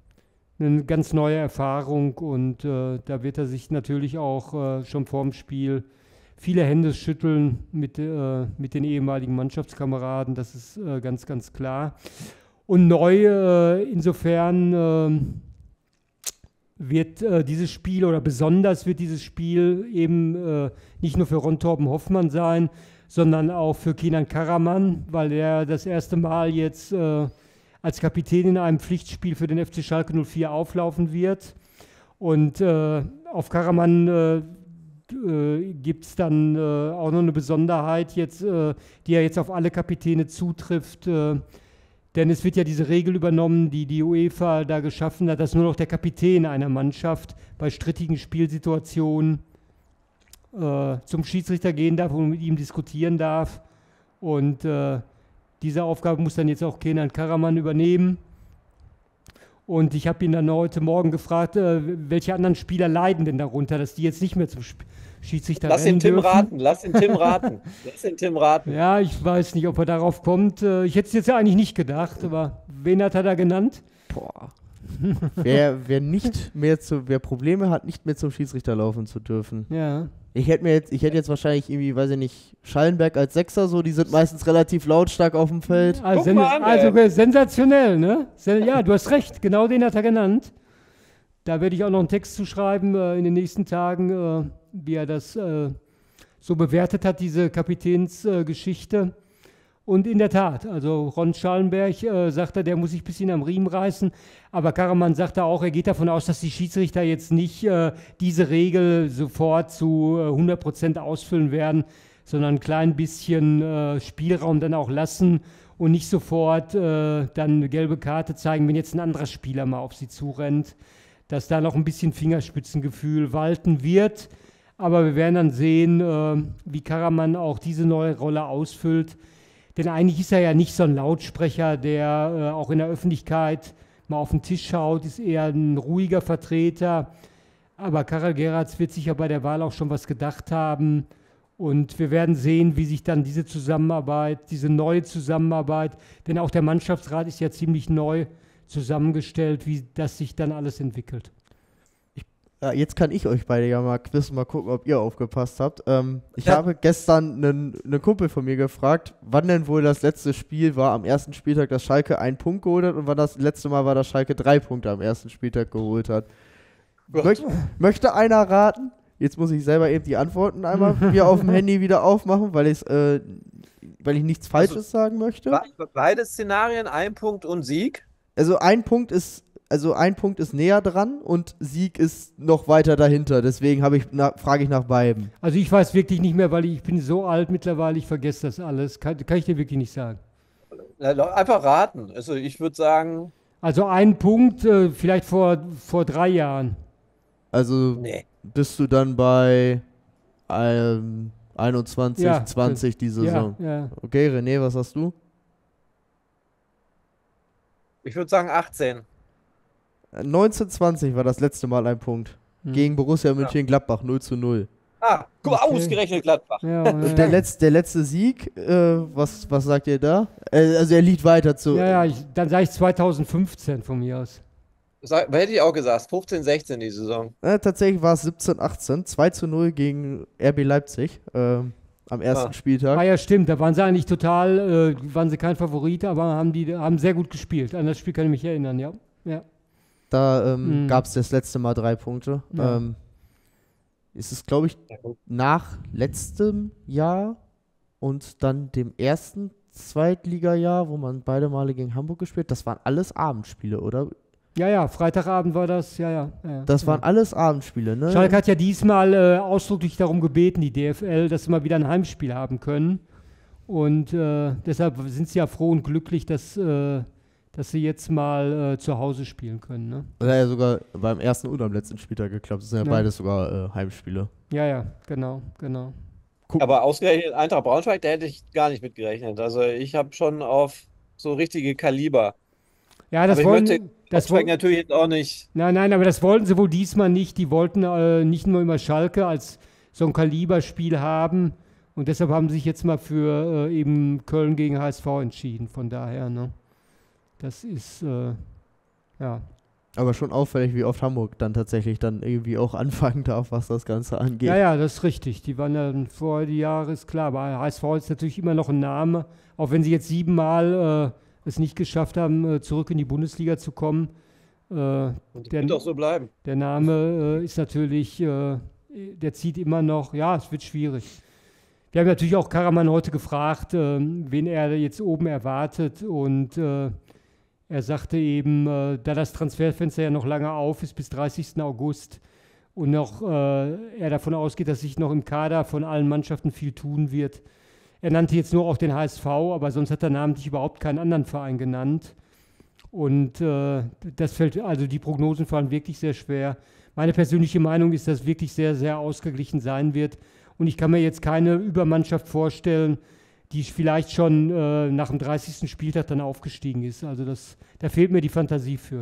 eine ganz neue Erfahrung und äh, da wird er sich natürlich auch äh, schon vorm Spiel viele Hände schütteln mit, äh, mit den ehemaligen Mannschaftskameraden, das ist äh, ganz, ganz klar. Und neu äh, insofern äh, wird äh, dieses Spiel oder besonders wird dieses Spiel eben äh, nicht nur für Ron Torben Hoffmann sein, sondern auch für Kenan Karaman, weil er das erste Mal jetzt äh, als Kapitän in einem Pflichtspiel für den F C Schalke null vier auflaufen wird. Und äh, auf Karaman äh, äh, gibt es dann äh, auch noch eine Besonderheit, jetzt, äh, die ja jetzt auf alle Kapitäne zutrifft. Äh, denn es wird ja diese Regel übernommen, die die UEFA da geschaffen hat, dass nur noch der Kapitän einer Mannschaft bei strittigen Spielsituationen äh, zum Schiedsrichter gehen darf und mit ihm diskutieren darf. Und äh, Diese Aufgabe muss dann jetzt auch Kenan Karaman übernehmen. Und ich habe ihn dann heute Morgen gefragt, äh, welche anderen Spieler leiden denn darunter, dass die jetzt nicht mehr zum Sp Schiedsrichter Lass rennen den Tim dürfen. raten, lass den Tim raten. Lass den Tim raten. Ja, ich weiß nicht, ob er darauf kommt. Äh, ich hätte es jetzt eigentlich nicht gedacht, aber wen hat er da genannt? Boah. wer, wer nicht mehr zu, wer Probleme hat, nicht mehr zum Schiedsrichter laufen zu dürfen. Ja. Ich hätte mir jetzt, ich hätte jetzt wahrscheinlich irgendwie, weiß ich nicht, Schallenberg als Sechser, so, die sind meistens relativ lautstark auf dem Feld. Also, Guck sen mal an, also ey. sensationell, ne? Sen ja, du hast recht, genau den hat er genannt. Da werde ich auch noch einen Text zu schreiben äh, in den nächsten Tagen, äh, wie er das äh, so bewertet hat, diese Kapitänsgeschichte. Äh, Und in der Tat, also Ron Schallenberg äh, sagt er, der muss sich ein bisschen am Riemen reißen. Aber Karaman sagt auch, er geht davon aus, dass die Schiedsrichter jetzt nicht äh, diese Regel sofort zu äh, hundert Prozent ausfüllen werden, sondern ein klein bisschen äh, Spielraum dann auch lassen und nicht sofort äh, dann eine gelbe Karte zeigen, wenn jetzt ein anderer Spieler mal auf sie zurennt, dass da noch ein bisschen Fingerspitzengefühl walten wird. Aber wir werden dann sehen, äh, wie Karaman auch diese neue Rolle ausfüllt. Denn eigentlich ist er ja nicht so ein Lautsprecher, der äh, auch in der Öffentlichkeit mal auf den Tisch schaut, ist eher ein ruhiger Vertreter. Aber Karel Geratz wird sicher bei der Wahl auch schon was gedacht haben. Und wir werden sehen, wie sich dann diese Zusammenarbeit, diese neue Zusammenarbeit, denn auch der Mannschaftsrat ist ja ziemlich neu zusammengestellt, wie das sich dann alles entwickelt. Ja, jetzt kann ich euch beide ja mal quizzen, mal gucken, ob ihr aufgepasst habt. Ähm, ich Ja. habe gestern einen, einen Kumpel von mir gefragt, wann denn wohl das letzte Spiel war am ersten Spieltag, dass Schalke einen Punkt geholt hat und wann das letzte Mal war, dass Schalke drei Punkte am ersten Spieltag geholt hat. Möcht, möchte einer raten? Jetzt muss ich selber eben die Antworten einmal mir auf dem Handy wieder aufmachen, weil, ich's, äh, weil ich nichts Falsches Also, sagen möchte. Be- Beide Szenarien, ein Punkt und Sieg. Also ein Punkt ist, also ein Punkt ist näher dran und Sieg ist noch weiter dahinter. Deswegen habe ich na, frage ich nach beiden. Also ich weiß wirklich nicht mehr, weil ich, ich bin so alt mittlerweile, ich vergesse das alles. Kann, kann ich dir wirklich nicht sagen. Einfach raten. Also ich würde sagen, Also ein Punkt, äh, vielleicht vor, vor drei Jahren. Also nee. bist du dann bei ähm, einundzwanzig, Ja, zwanzig die Saison. Ja, ja. Okay, René, was hast du? Ich würde sagen achtzehn. neunzehn zwanzig war das letzte Mal ein Punkt. Hm. Gegen Borussia Mönchengladbach null zu null. Ah, guck mal, Okay. ausgerechnet Gladbach. Ja, ja, Und der, ja. Letz-, der letzte Sieg, äh, was, was sagt ihr da? Äh, also er liegt weiter zu. ja, ja ich, dann sage ich zweitausendfünfzehn von mir aus. Sag, hätte ich auch gesagt, fünfzehn, sechzehn die Saison. Äh, tatsächlich war es siebzehn achtzehn, zwei zu null gegen R B Leipzig äh, am ersten Ah. Spieltag. Ah ja, stimmt, da waren sie eigentlich total, äh, waren sie kein Favorit, aber haben die haben sehr gut gespielt. An das Spiel kann ich mich erinnern, ja. ja. Da ähm, Mhm. gab es das letzte Mal drei Punkte. Ja. Ähm, ist es, glaube ich, nach letztem Jahr und dann dem ersten Zweitligajahr, wo man beide Male gegen Hamburg gespielt, das waren alles Abendspiele, oder? Ja, ja, Freitagabend war das, ja, ja. ja Das ja. waren alles Abendspiele, ne? Schalke hat ja diesmal äh, ausdrücklich darum gebeten, die D F L, dass sie mal wieder ein Heimspiel haben können. Und äh, deshalb sind sie ja froh und glücklich, dass, äh, dass sie jetzt mal äh, zu Hause spielen können. Ne? Das hat ja sogar beim ersten und am letzten Spieltag geklappt. Das sind ja, Ja. beides sogar äh, Heimspiele. Ja, ja, genau, genau. Aber ausgerechnet Eintracht Braunschweig, da hätte ich gar nicht mitgerechnet. Also ich habe schon auf so richtige Kaliber. Ja, das Aber ich wollen, möchte das Braunschweig woll- natürlich jetzt auch nicht. Nein, nein, aber das wollten sie wohl diesmal nicht. Die wollten äh, nicht nur immer Schalke als so ein Kaliberspiel haben. Und deshalb haben sie sich jetzt mal für äh, eben Köln gegen H S V entschieden. Von daher, ne? Das ist, äh, ja. Aber schon auffällig, wie oft Hamburg dann tatsächlich dann irgendwie auch anfangen darf, was das Ganze angeht. Ja, ja, das ist richtig. Die waren ja vorher die Jahre, ist klar. Aber H S V ist natürlich immer noch ein Name. Auch wenn sie jetzt siebenmal äh, es nicht geschafft haben, äh, zurück in die Bundesliga zu kommen. Äh, Und das Der- wird auch so bleiben. Der Name äh, ist natürlich, äh, der zieht immer noch, ja, es wird schwierig. Wir haben natürlich auch Karaman heute gefragt, äh, wen er jetzt oben erwartet und äh, er sagte eben, äh, da das Transferfenster ja noch lange auf ist, bis dreißigsten August und noch äh, er davon ausgeht, dass sich noch im Kader von allen Mannschaften viel tun wird. Er nannte jetzt nur auch den H S V, aber sonst hat er namentlich überhaupt keinen anderen Verein genannt. Und äh, das fällt, also die Prognosen fallen wirklich sehr schwer. Meine persönliche Meinung ist, dass es wirklich sehr, sehr ausgeglichen sein wird. Und ich kann mir jetzt keine Übermannschaft vorstellen, die vielleicht schon äh, nach dem dreißigsten Spieltag dann aufgestiegen ist. Also das, da fehlt mir die Fantasie für.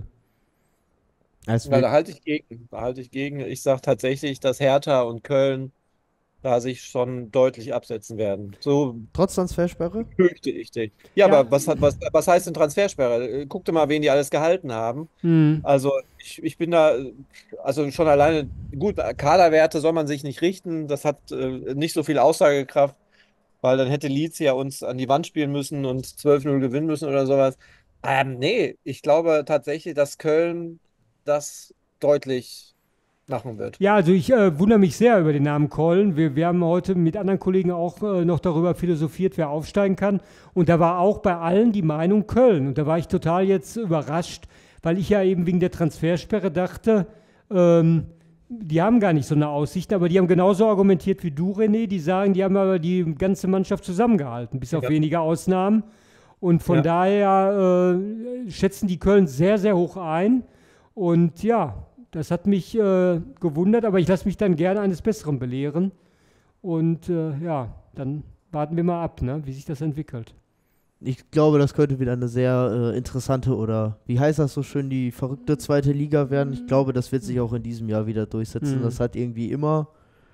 Also Ja, da halte ich gegen. Da halte ich gegen. Ich sage tatsächlich, dass Hertha und Köln da sich schon deutlich absetzen werden. So trotz Transfersperre? fürchte ich dich. Ja, Ja. aber was, hat- was, was heißt denn Transfersperre? Äh, Guck dir mal, wen die alles gehalten haben. Hm. Also ich, ich bin da, äh, also schon alleine, gut, Kaderwerte soll man sich nicht richten. Das hat äh, nicht so viel Aussagekraft, weil dann hätte Leeds ja uns an die Wand spielen müssen und zwölf null gewinnen müssen oder sowas. Ähm, nee, ich glaube tatsächlich, dass Köln das deutlich machen wird. Ja, also ich äh, wundere mich sehr über den Namen Köln. Wir, wir haben heute mit anderen Kollegen auch äh, noch darüber philosophiert, wer aufsteigen kann. Und da war auch bei allen die Meinung Köln. Und da war ich total jetzt überrascht, weil ich ja eben wegen der Transfersperre dachte, ähm, die haben gar nicht so eine Aussicht, aber die haben genauso argumentiert wie du, René. Die sagen, die haben aber die ganze Mannschaft zusammengehalten, bis auf Ja. wenige Ausnahmen. Und von Ja. daher äh, schätzen die Köln sehr, sehr hoch ein. Und ja, das hat mich äh, gewundert, aber ich lasse mich dann gerne eines Besseren belehren. Und äh, ja, dann warten wir mal ab, ne, wie sich das entwickelt. Ich glaube, das könnte wieder eine sehr äh, interessante oder, wie heißt das so schön, die verrückte zweite Liga werden. Ich glaube, das wird sich auch in diesem Jahr wieder durchsetzen. Mhm. Das hat irgendwie immer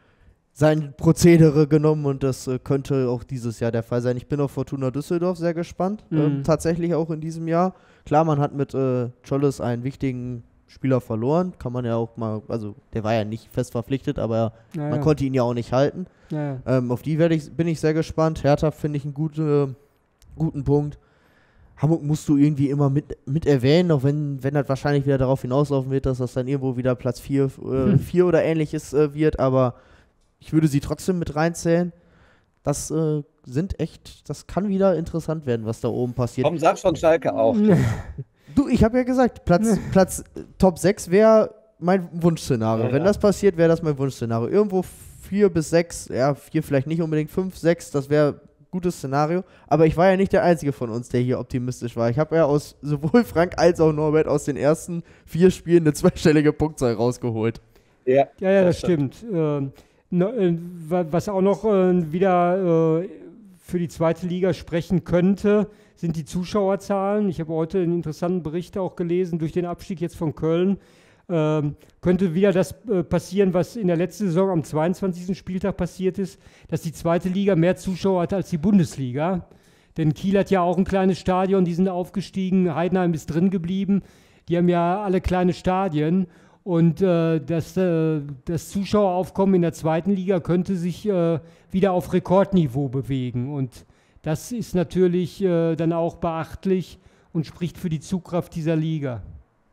sein Prozedere genommen und das äh, könnte auch dieses Jahr der Fall sein. Ich bin auf Fortuna Düsseldorf sehr gespannt. Mhm. Ähm, tatsächlich auch in diesem Jahr. Klar, man hat mit äh, Cholles einen wichtigen Spieler verloren. Kann man ja auch mal, also der war ja nicht fest verpflichtet, aber Ja, man ja. konnte ihn ja auch nicht halten. Ja, ja. Ähm, auf die werde ich, bin ich sehr gespannt. Hertha finde ich einen gute, guten Punkt. Hamburg musst du irgendwie immer mit, mit erwähnen, auch wenn, wenn das wahrscheinlich wieder darauf hinauslaufen wird, dass das dann irgendwo wieder Platz vier äh, vier oder ähnliches äh, wird, aber ich würde sie trotzdem mit reinzählen. Das äh, sind echt, das kann wieder interessant werden, was da oben passiert. Warum sagst schon Schalke auch? Du, ich habe ja gesagt, Platz, Platz äh, Top sechs wäre mein Wunschszenario. Ja, Wenn ja. das passiert, wäre das mein Wunschszenario. Irgendwo vier bis sechs, ja, vier vielleicht nicht unbedingt, fünf, sechs, das wäre gutes Szenario. Aber ich war ja nicht der Einzige von uns, der hier optimistisch war. Ich habe ja aus sowohl Frank als auch Norbert aus den ersten vier Spielen eine zweistellige Punktzahl rausgeholt. Ja, Ja, ja, das stimmt. Ähm, no, äh, wa- was auch noch äh, wieder äh, für die zweite Liga sprechen könnte, sind die Zuschauerzahlen. Ich habe heute einen interessanten Bericht auch gelesen, durch den Abstieg jetzt von Köln. Ähm, könnte wieder das äh, passieren, was in der letzten Saison am zweiundzwanzigsten Spieltag passiert ist, dass die zweite Liga mehr Zuschauer hat als die Bundesliga. Denn Kiel hat ja auch ein kleines Stadion, die sind aufgestiegen, Heidenheim ist drin geblieben. Die haben ja alle kleine Stadien. Und äh, das, äh, das Zuschaueraufkommen in der zweiten Liga könnte sich äh, wieder auf Rekordniveau bewegen. Und das ist natürlich äh, dann auch beachtlich und spricht für die Zugkraft dieser Liga.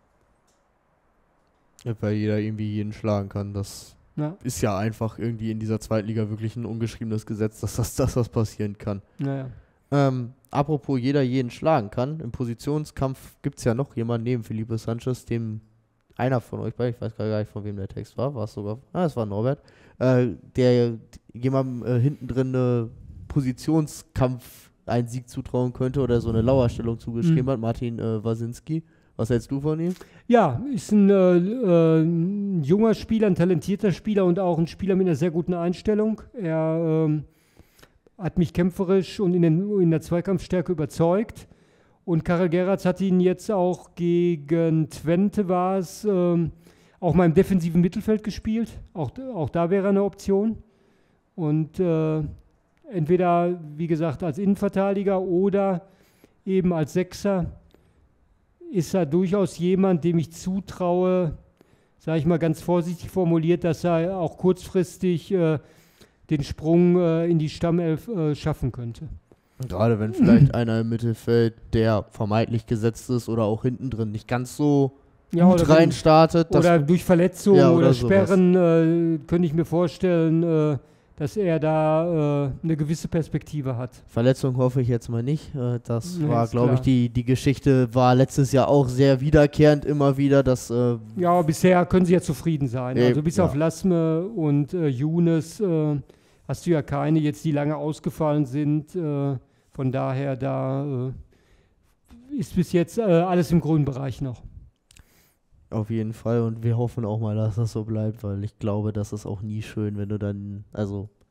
Ja, weil jeder irgendwie jeden schlagen kann. Das Ja, ist ja einfach irgendwie in dieser zweiten Liga wirklich ein ungeschriebenes Gesetz, dass das, dass das passieren kann. naja. Ähm, apropos jeder jeden schlagen kann, im Positionskampf gibt es ja noch jemanden neben Felipe Sanchez, dem einer von euch beiden, ich weiß gar nicht, von wem der Text war, war es sogar, ah, es war Norbert, äh, der jemandem äh, hinten drin eine Positionskampf einen Sieg zutrauen könnte oder so eine Lauerstellung zugeschrieben Mhm. hat, Martin äh, Wasinski. Was hältst du von ihm? Ja, ist ein, äh, äh, ein junger Spieler, ein talentierter Spieler und auch ein Spieler mit einer sehr guten Einstellung. Er ähm, hat mich kämpferisch und in, den, in der Zweikampfstärke überzeugt. Und Karel Geratz hat ihn jetzt auch gegen Twente, war es, ähm, auch mal im defensiven Mittelfeld gespielt. Auch, auch da wäre eine Option. Und äh, entweder, wie gesagt, als Innenverteidiger oder eben als Sechser ist er durchaus jemand, dem ich zutraue, sage ich mal ganz vorsichtig formuliert, dass er auch kurzfristig äh, den Sprung äh, in die Stammelf äh, schaffen könnte. Gerade wenn vielleicht einer im Mittelfeld, der vermeintlich gesetzt ist oder auch hinten drin nicht ganz so Ja, gut oder wenn- rein startet. das- Oder durch Verletzungen Ja, oder, oder sowas. Sperren äh, könnte ich mir vorstellen, äh, dass er da äh, eine gewisse Perspektive hat. Verletzung hoffe ich jetzt mal nicht. Äh, Das Nee, war, ist glaube ich, klar. die, die Geschichte war letztes Jahr auch sehr wiederkehrend immer wieder, dass äh, Ja, aber bisher können sie ja zufrieden sein. Eben, Also bis ja. auf Lasme und äh, Younes äh, hast du ja keine jetzt, die lange ausgefallen sind. Äh, von daher, da äh, ist bis jetzt äh, alles im grünen Bereich noch. auf jeden Fall und wir hoffen auch mal, dass das so bleibt, weil ich glaube, das ist auch nie schön, wenn du dann, also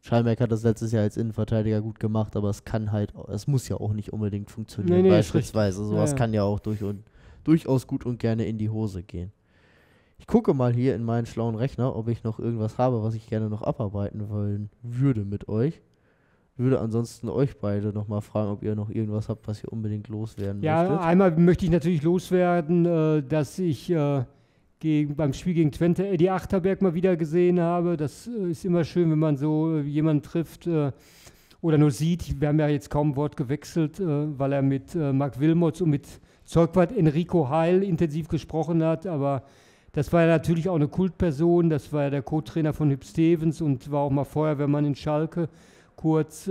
Schallenberg hat das letztes Jahr als Innenverteidiger gut gemacht, aber es kann halt, es muss ja auch nicht unbedingt funktionieren, Nee, nee, beispielsweise. Sowas ja, ja. kann ja auch durch und, durchaus gut und gerne in die Hose gehen. Ich gucke mal hier in meinen schlauen Rechner, ob ich noch irgendwas habe, was ich gerne noch abarbeiten wollen würde mit euch. Würde ansonsten euch beide nochmal fragen, ob ihr noch irgendwas habt, was ihr unbedingt loswerden Ja, möchtet. einmal möchte ich natürlich loswerden, äh, dass ich äh, gegen, beim Spiel gegen Twente Eddie Achterberg mal wieder gesehen habe. Das äh, ist immer schön, wenn man so äh, jemanden trifft äh, oder nur sieht. Wir haben ja jetzt kaum ein Wort gewechselt, äh, weil er mit äh, Marc Wilmots und mit Zeugwart Enrico Heil intensiv gesprochen hat. Aber das war ja natürlich auch eine Kultperson. Das war ja der Co-Trainer von Hüb Stevens und war auch mal Feuerwehrmann in Schalke. Kurz, äh,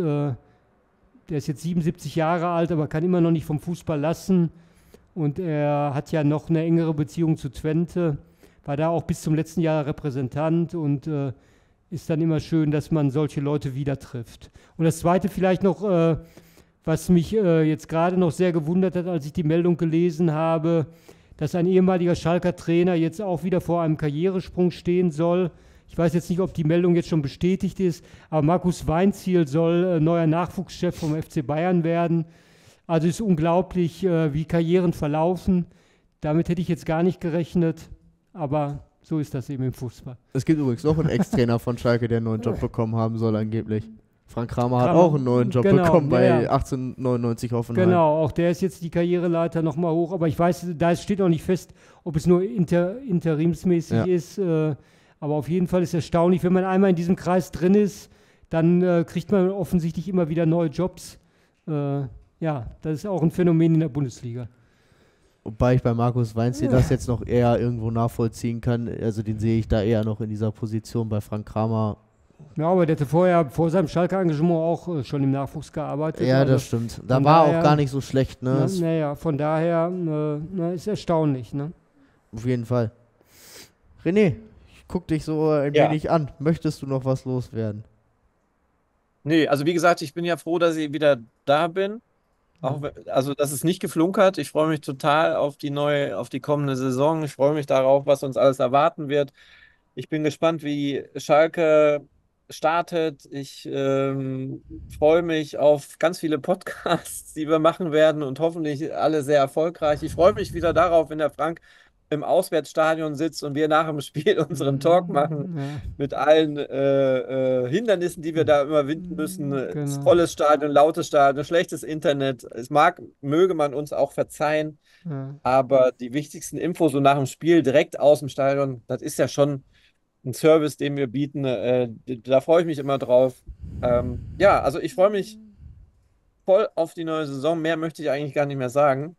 der ist jetzt siebenundsiebzig Jahre alt, aber kann immer noch nicht vom Fußball lassen. Und er hat ja noch eine engere Beziehung zu Twente, war da auch bis zum letzten Jahr Repräsentant und äh, ist dann immer schön, dass man solche Leute wieder trifft. Und das Zweite vielleicht noch, äh, was mich äh, jetzt gerade noch sehr gewundert hat, als ich die Meldung gelesen habe, dass ein ehemaliger Schalker Trainer jetzt auch wieder vor einem Karrieresprung stehen soll. Ich weiß jetzt nicht, ob die Meldung jetzt schon bestätigt ist, aber Markus Weinziel soll äh, neuer Nachwuchschef vom F C Bayern werden. Also ist unglaublich, äh, wie Karrieren verlaufen. Damit hätte ich jetzt gar nicht gerechnet, aber so ist das eben im Fußball. Es gibt übrigens noch einen Ex-Trainer von Schalke, der einen neuen Job bekommen haben soll angeblich. Frank Kramer hat Kramer, auch einen neuen Job genau, bekommen bei ja, ja. achtzehnhundertneunundneunzig Hoffenheim. Genau, auch der ist jetzt die Karriereleiter nochmal hoch, aber ich weiß, da steht noch nicht fest, ob es nur inter, interimsmäßig Ja. ist. Äh, aber auf jeden Fall ist es erstaunlich, wenn man einmal in diesem Kreis drin ist, dann äh, kriegt man offensichtlich immer wieder neue Jobs. Äh, ja, das ist auch ein Phänomen in der Bundesliga. Wobei ich bei Markus Weinziel das jetzt noch eher irgendwo nachvollziehen kann. Also den sehe ich da eher noch in dieser Position. Bei Frank Kramer. Ja, aber der hatte vorher, vor seinem Schalke-Engagement auch äh, schon im Nachwuchs gearbeitet. Ja, also das stimmt. Da von war daher- auch gar nicht so schlecht, ne? Na, Es- naja, von daher äh, na, ist erstaunlich. Ne? Auf jeden Fall. René, ich guck dich so ein Ja. wenig an. Möchtest du noch was loswerden? Nee, also wie gesagt, ich bin ja froh, dass ich wieder da bin. Auch, we- also, dass es nicht geflunkert. Ich freue mich total auf die neue, auf die kommende Saison. Ich freue mich darauf, was uns alles erwarten wird. Ich bin gespannt, wie Schalke startet. Ich ähm, freue mich auf ganz viele Podcasts, die wir machen werden und hoffentlich alle sehr erfolgreich. Ich freue mich wieder darauf, wenn der Frank im Auswärtsstadion sitzt und wir nach dem Spiel unseren Talk machen Ja. mit allen äh, äh, Hindernissen, die wir da überwinden müssen. Genau. Volles Stadion, lautes Stadion, schlechtes Internet. Es mag, möge man uns auch verzeihen, Ja. aber die wichtigsten Infos so nach dem Spiel direkt aus dem Stadion, das ist ja schon ein Service, den wir bieten. Äh, da freue ich mich immer drauf. Ähm, ja, also ich freue mich voll auf die neue Saison. Mehr möchte ich eigentlich gar nicht mehr sagen.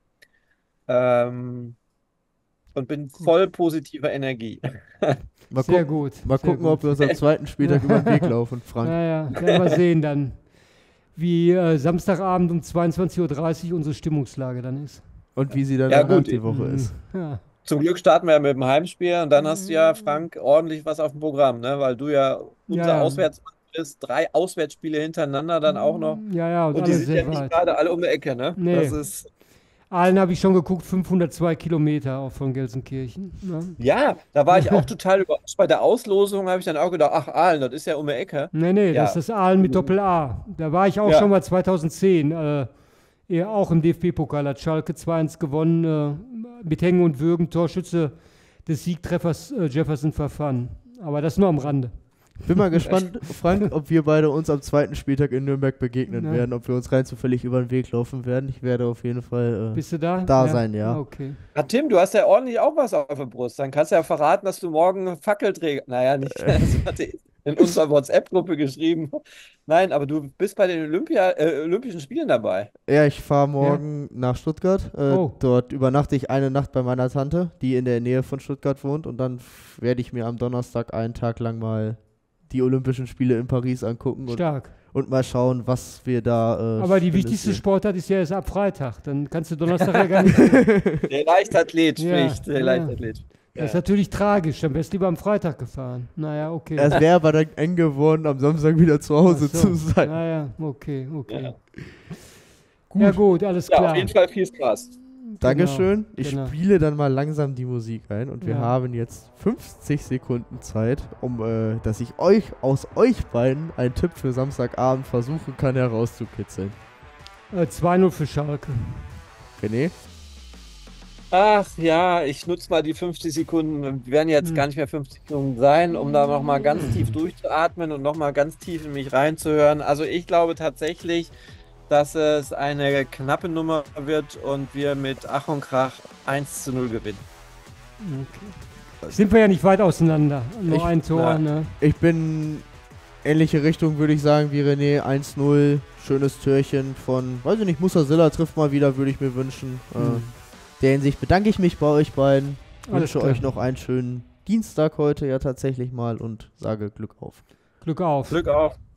Ähm, und bin voll positiver Energie. Mal, Sehr gucken, gut. mal sehr gucken gut. ob wir uns am zweiten Spieltag über den Weg laufen, Frank. Naja, werden wir sehen dann, wie äh, Samstagabend um zweiundzwanzig Uhr dreißig unsere Stimmungslage dann ist. Und wie sie dann Ja, danach gut. die Woche ist. Ja, Zum Glück starten wir ja mit dem Heimspiel und dann hast du ja, Frank, ordentlich was auf dem Programm, ne? Weil du ja unser Ja, ja. Auswärtsmann bist. Drei Auswärtsspiele hintereinander dann auch noch. ja, ja, und, Und die alles sind ja sehr nicht weit. gerade alle um die Ecke, ne? Nee. Das ist, Aalen habe ich schon geguckt, fünfhundertzwei Kilometer auch von Gelsenkirchen. Ne? ja, da war ich auch total überrascht. Bei der Auslosung habe ich dann auch gedacht, ach, Aalen, das ist ja um die Ecke. Nee, nee, Ja. das ist das Aalen mit Doppel-A. Da war ich auch Ja. schon mal zweitausendzehn, äh, eher auch im D F B-Pokal, hat Schalke zwei eins gewonnen, äh, mit Hängen und Würgen, Torschütze des Siegtreffers äh, Jefferson Verfan. Aber das nur am Rande. Bin mal gespannt, Frank, ob wir beide uns am zweiten Spieltag in Nürnberg begegnen Ja. werden, ob wir uns rein zufällig über den Weg laufen werden. Ich werde auf jeden Fall. Äh, Bist du da? Da sein, ja. Okay. Ah, Tim, du hast ja ordentlich auch was auf der Brust. Dann kannst du ja verraten, dass du morgen Fackelträger. Naja, nicht. Das hatte ich in unserer WhatsApp-Gruppe geschrieben. Nein, aber du bist bei den Olympia, äh, Olympischen Spielen dabei. ja, ich fahre morgen nach Stuttgart. Äh, Oh. Dort übernachte ich eine Nacht bei meiner Tante, die in der Nähe von Stuttgart wohnt. Und dann f- werde ich mir am Donnerstag einen Tag lang mal die Olympischen Spiele in Paris angucken und, Stark. und mal schauen, was wir da. Äh, Aber die Schönes wichtigste sehen. Sportart ist ja erst ab Freitag. Dann kannst du Donnerstag ja gar nicht. Der Leichtathlet Ja, spricht. Der ja. Leichtathlet. Das ist natürlich tragisch. Dann wärst du lieber am Freitag gefahren. Naja, okay. Es wäre aber dann eng geworden, am Samstag wieder zu Hause Ach so. zu sein. Naja, okay, okay. Ja. Ja, gut, alles Ja, klar. auf jeden Fall viel Spaß. Dankeschön. Ich genau. spiele dann mal langsam die Musik ein und wir Ja. haben jetzt fünfzig Sekunden Zeit, um, äh, dass ich euch aus euch beiden einen Tipp für Samstagabend versuchen kann herauszukitzeln. Äh, zwei null für Schalke. René? Ach ja, ich nutze mal die fünfzig Sekunden, wir werden jetzt Hm. gar nicht mehr fünfzig Sekunden sein, um da nochmal ganz tief durchzuatmen und nochmal ganz tief in mich reinzuhören. Also ich glaube tatsächlich, dass es eine knappe Nummer wird und wir mit Ach und Krach eins zu null gewinnen. Okay. Sind wir ja nicht weit auseinander. Nur Ich- ein Tor, Ja. ne? Ich bin ähnliche Richtung, würde ich sagen, wie René. eins null, schönes Türchen von, weiß ich nicht, Musasilla trifft mal wieder, würde ich mir wünschen. Äh, Hm. der Hinsicht bedanke ich mich bei euch beiden. Alles Wünsche klar. euch noch einen schönen Dienstag heute ja tatsächlich mal und sage Glück auf. Glück auf. Glück auf!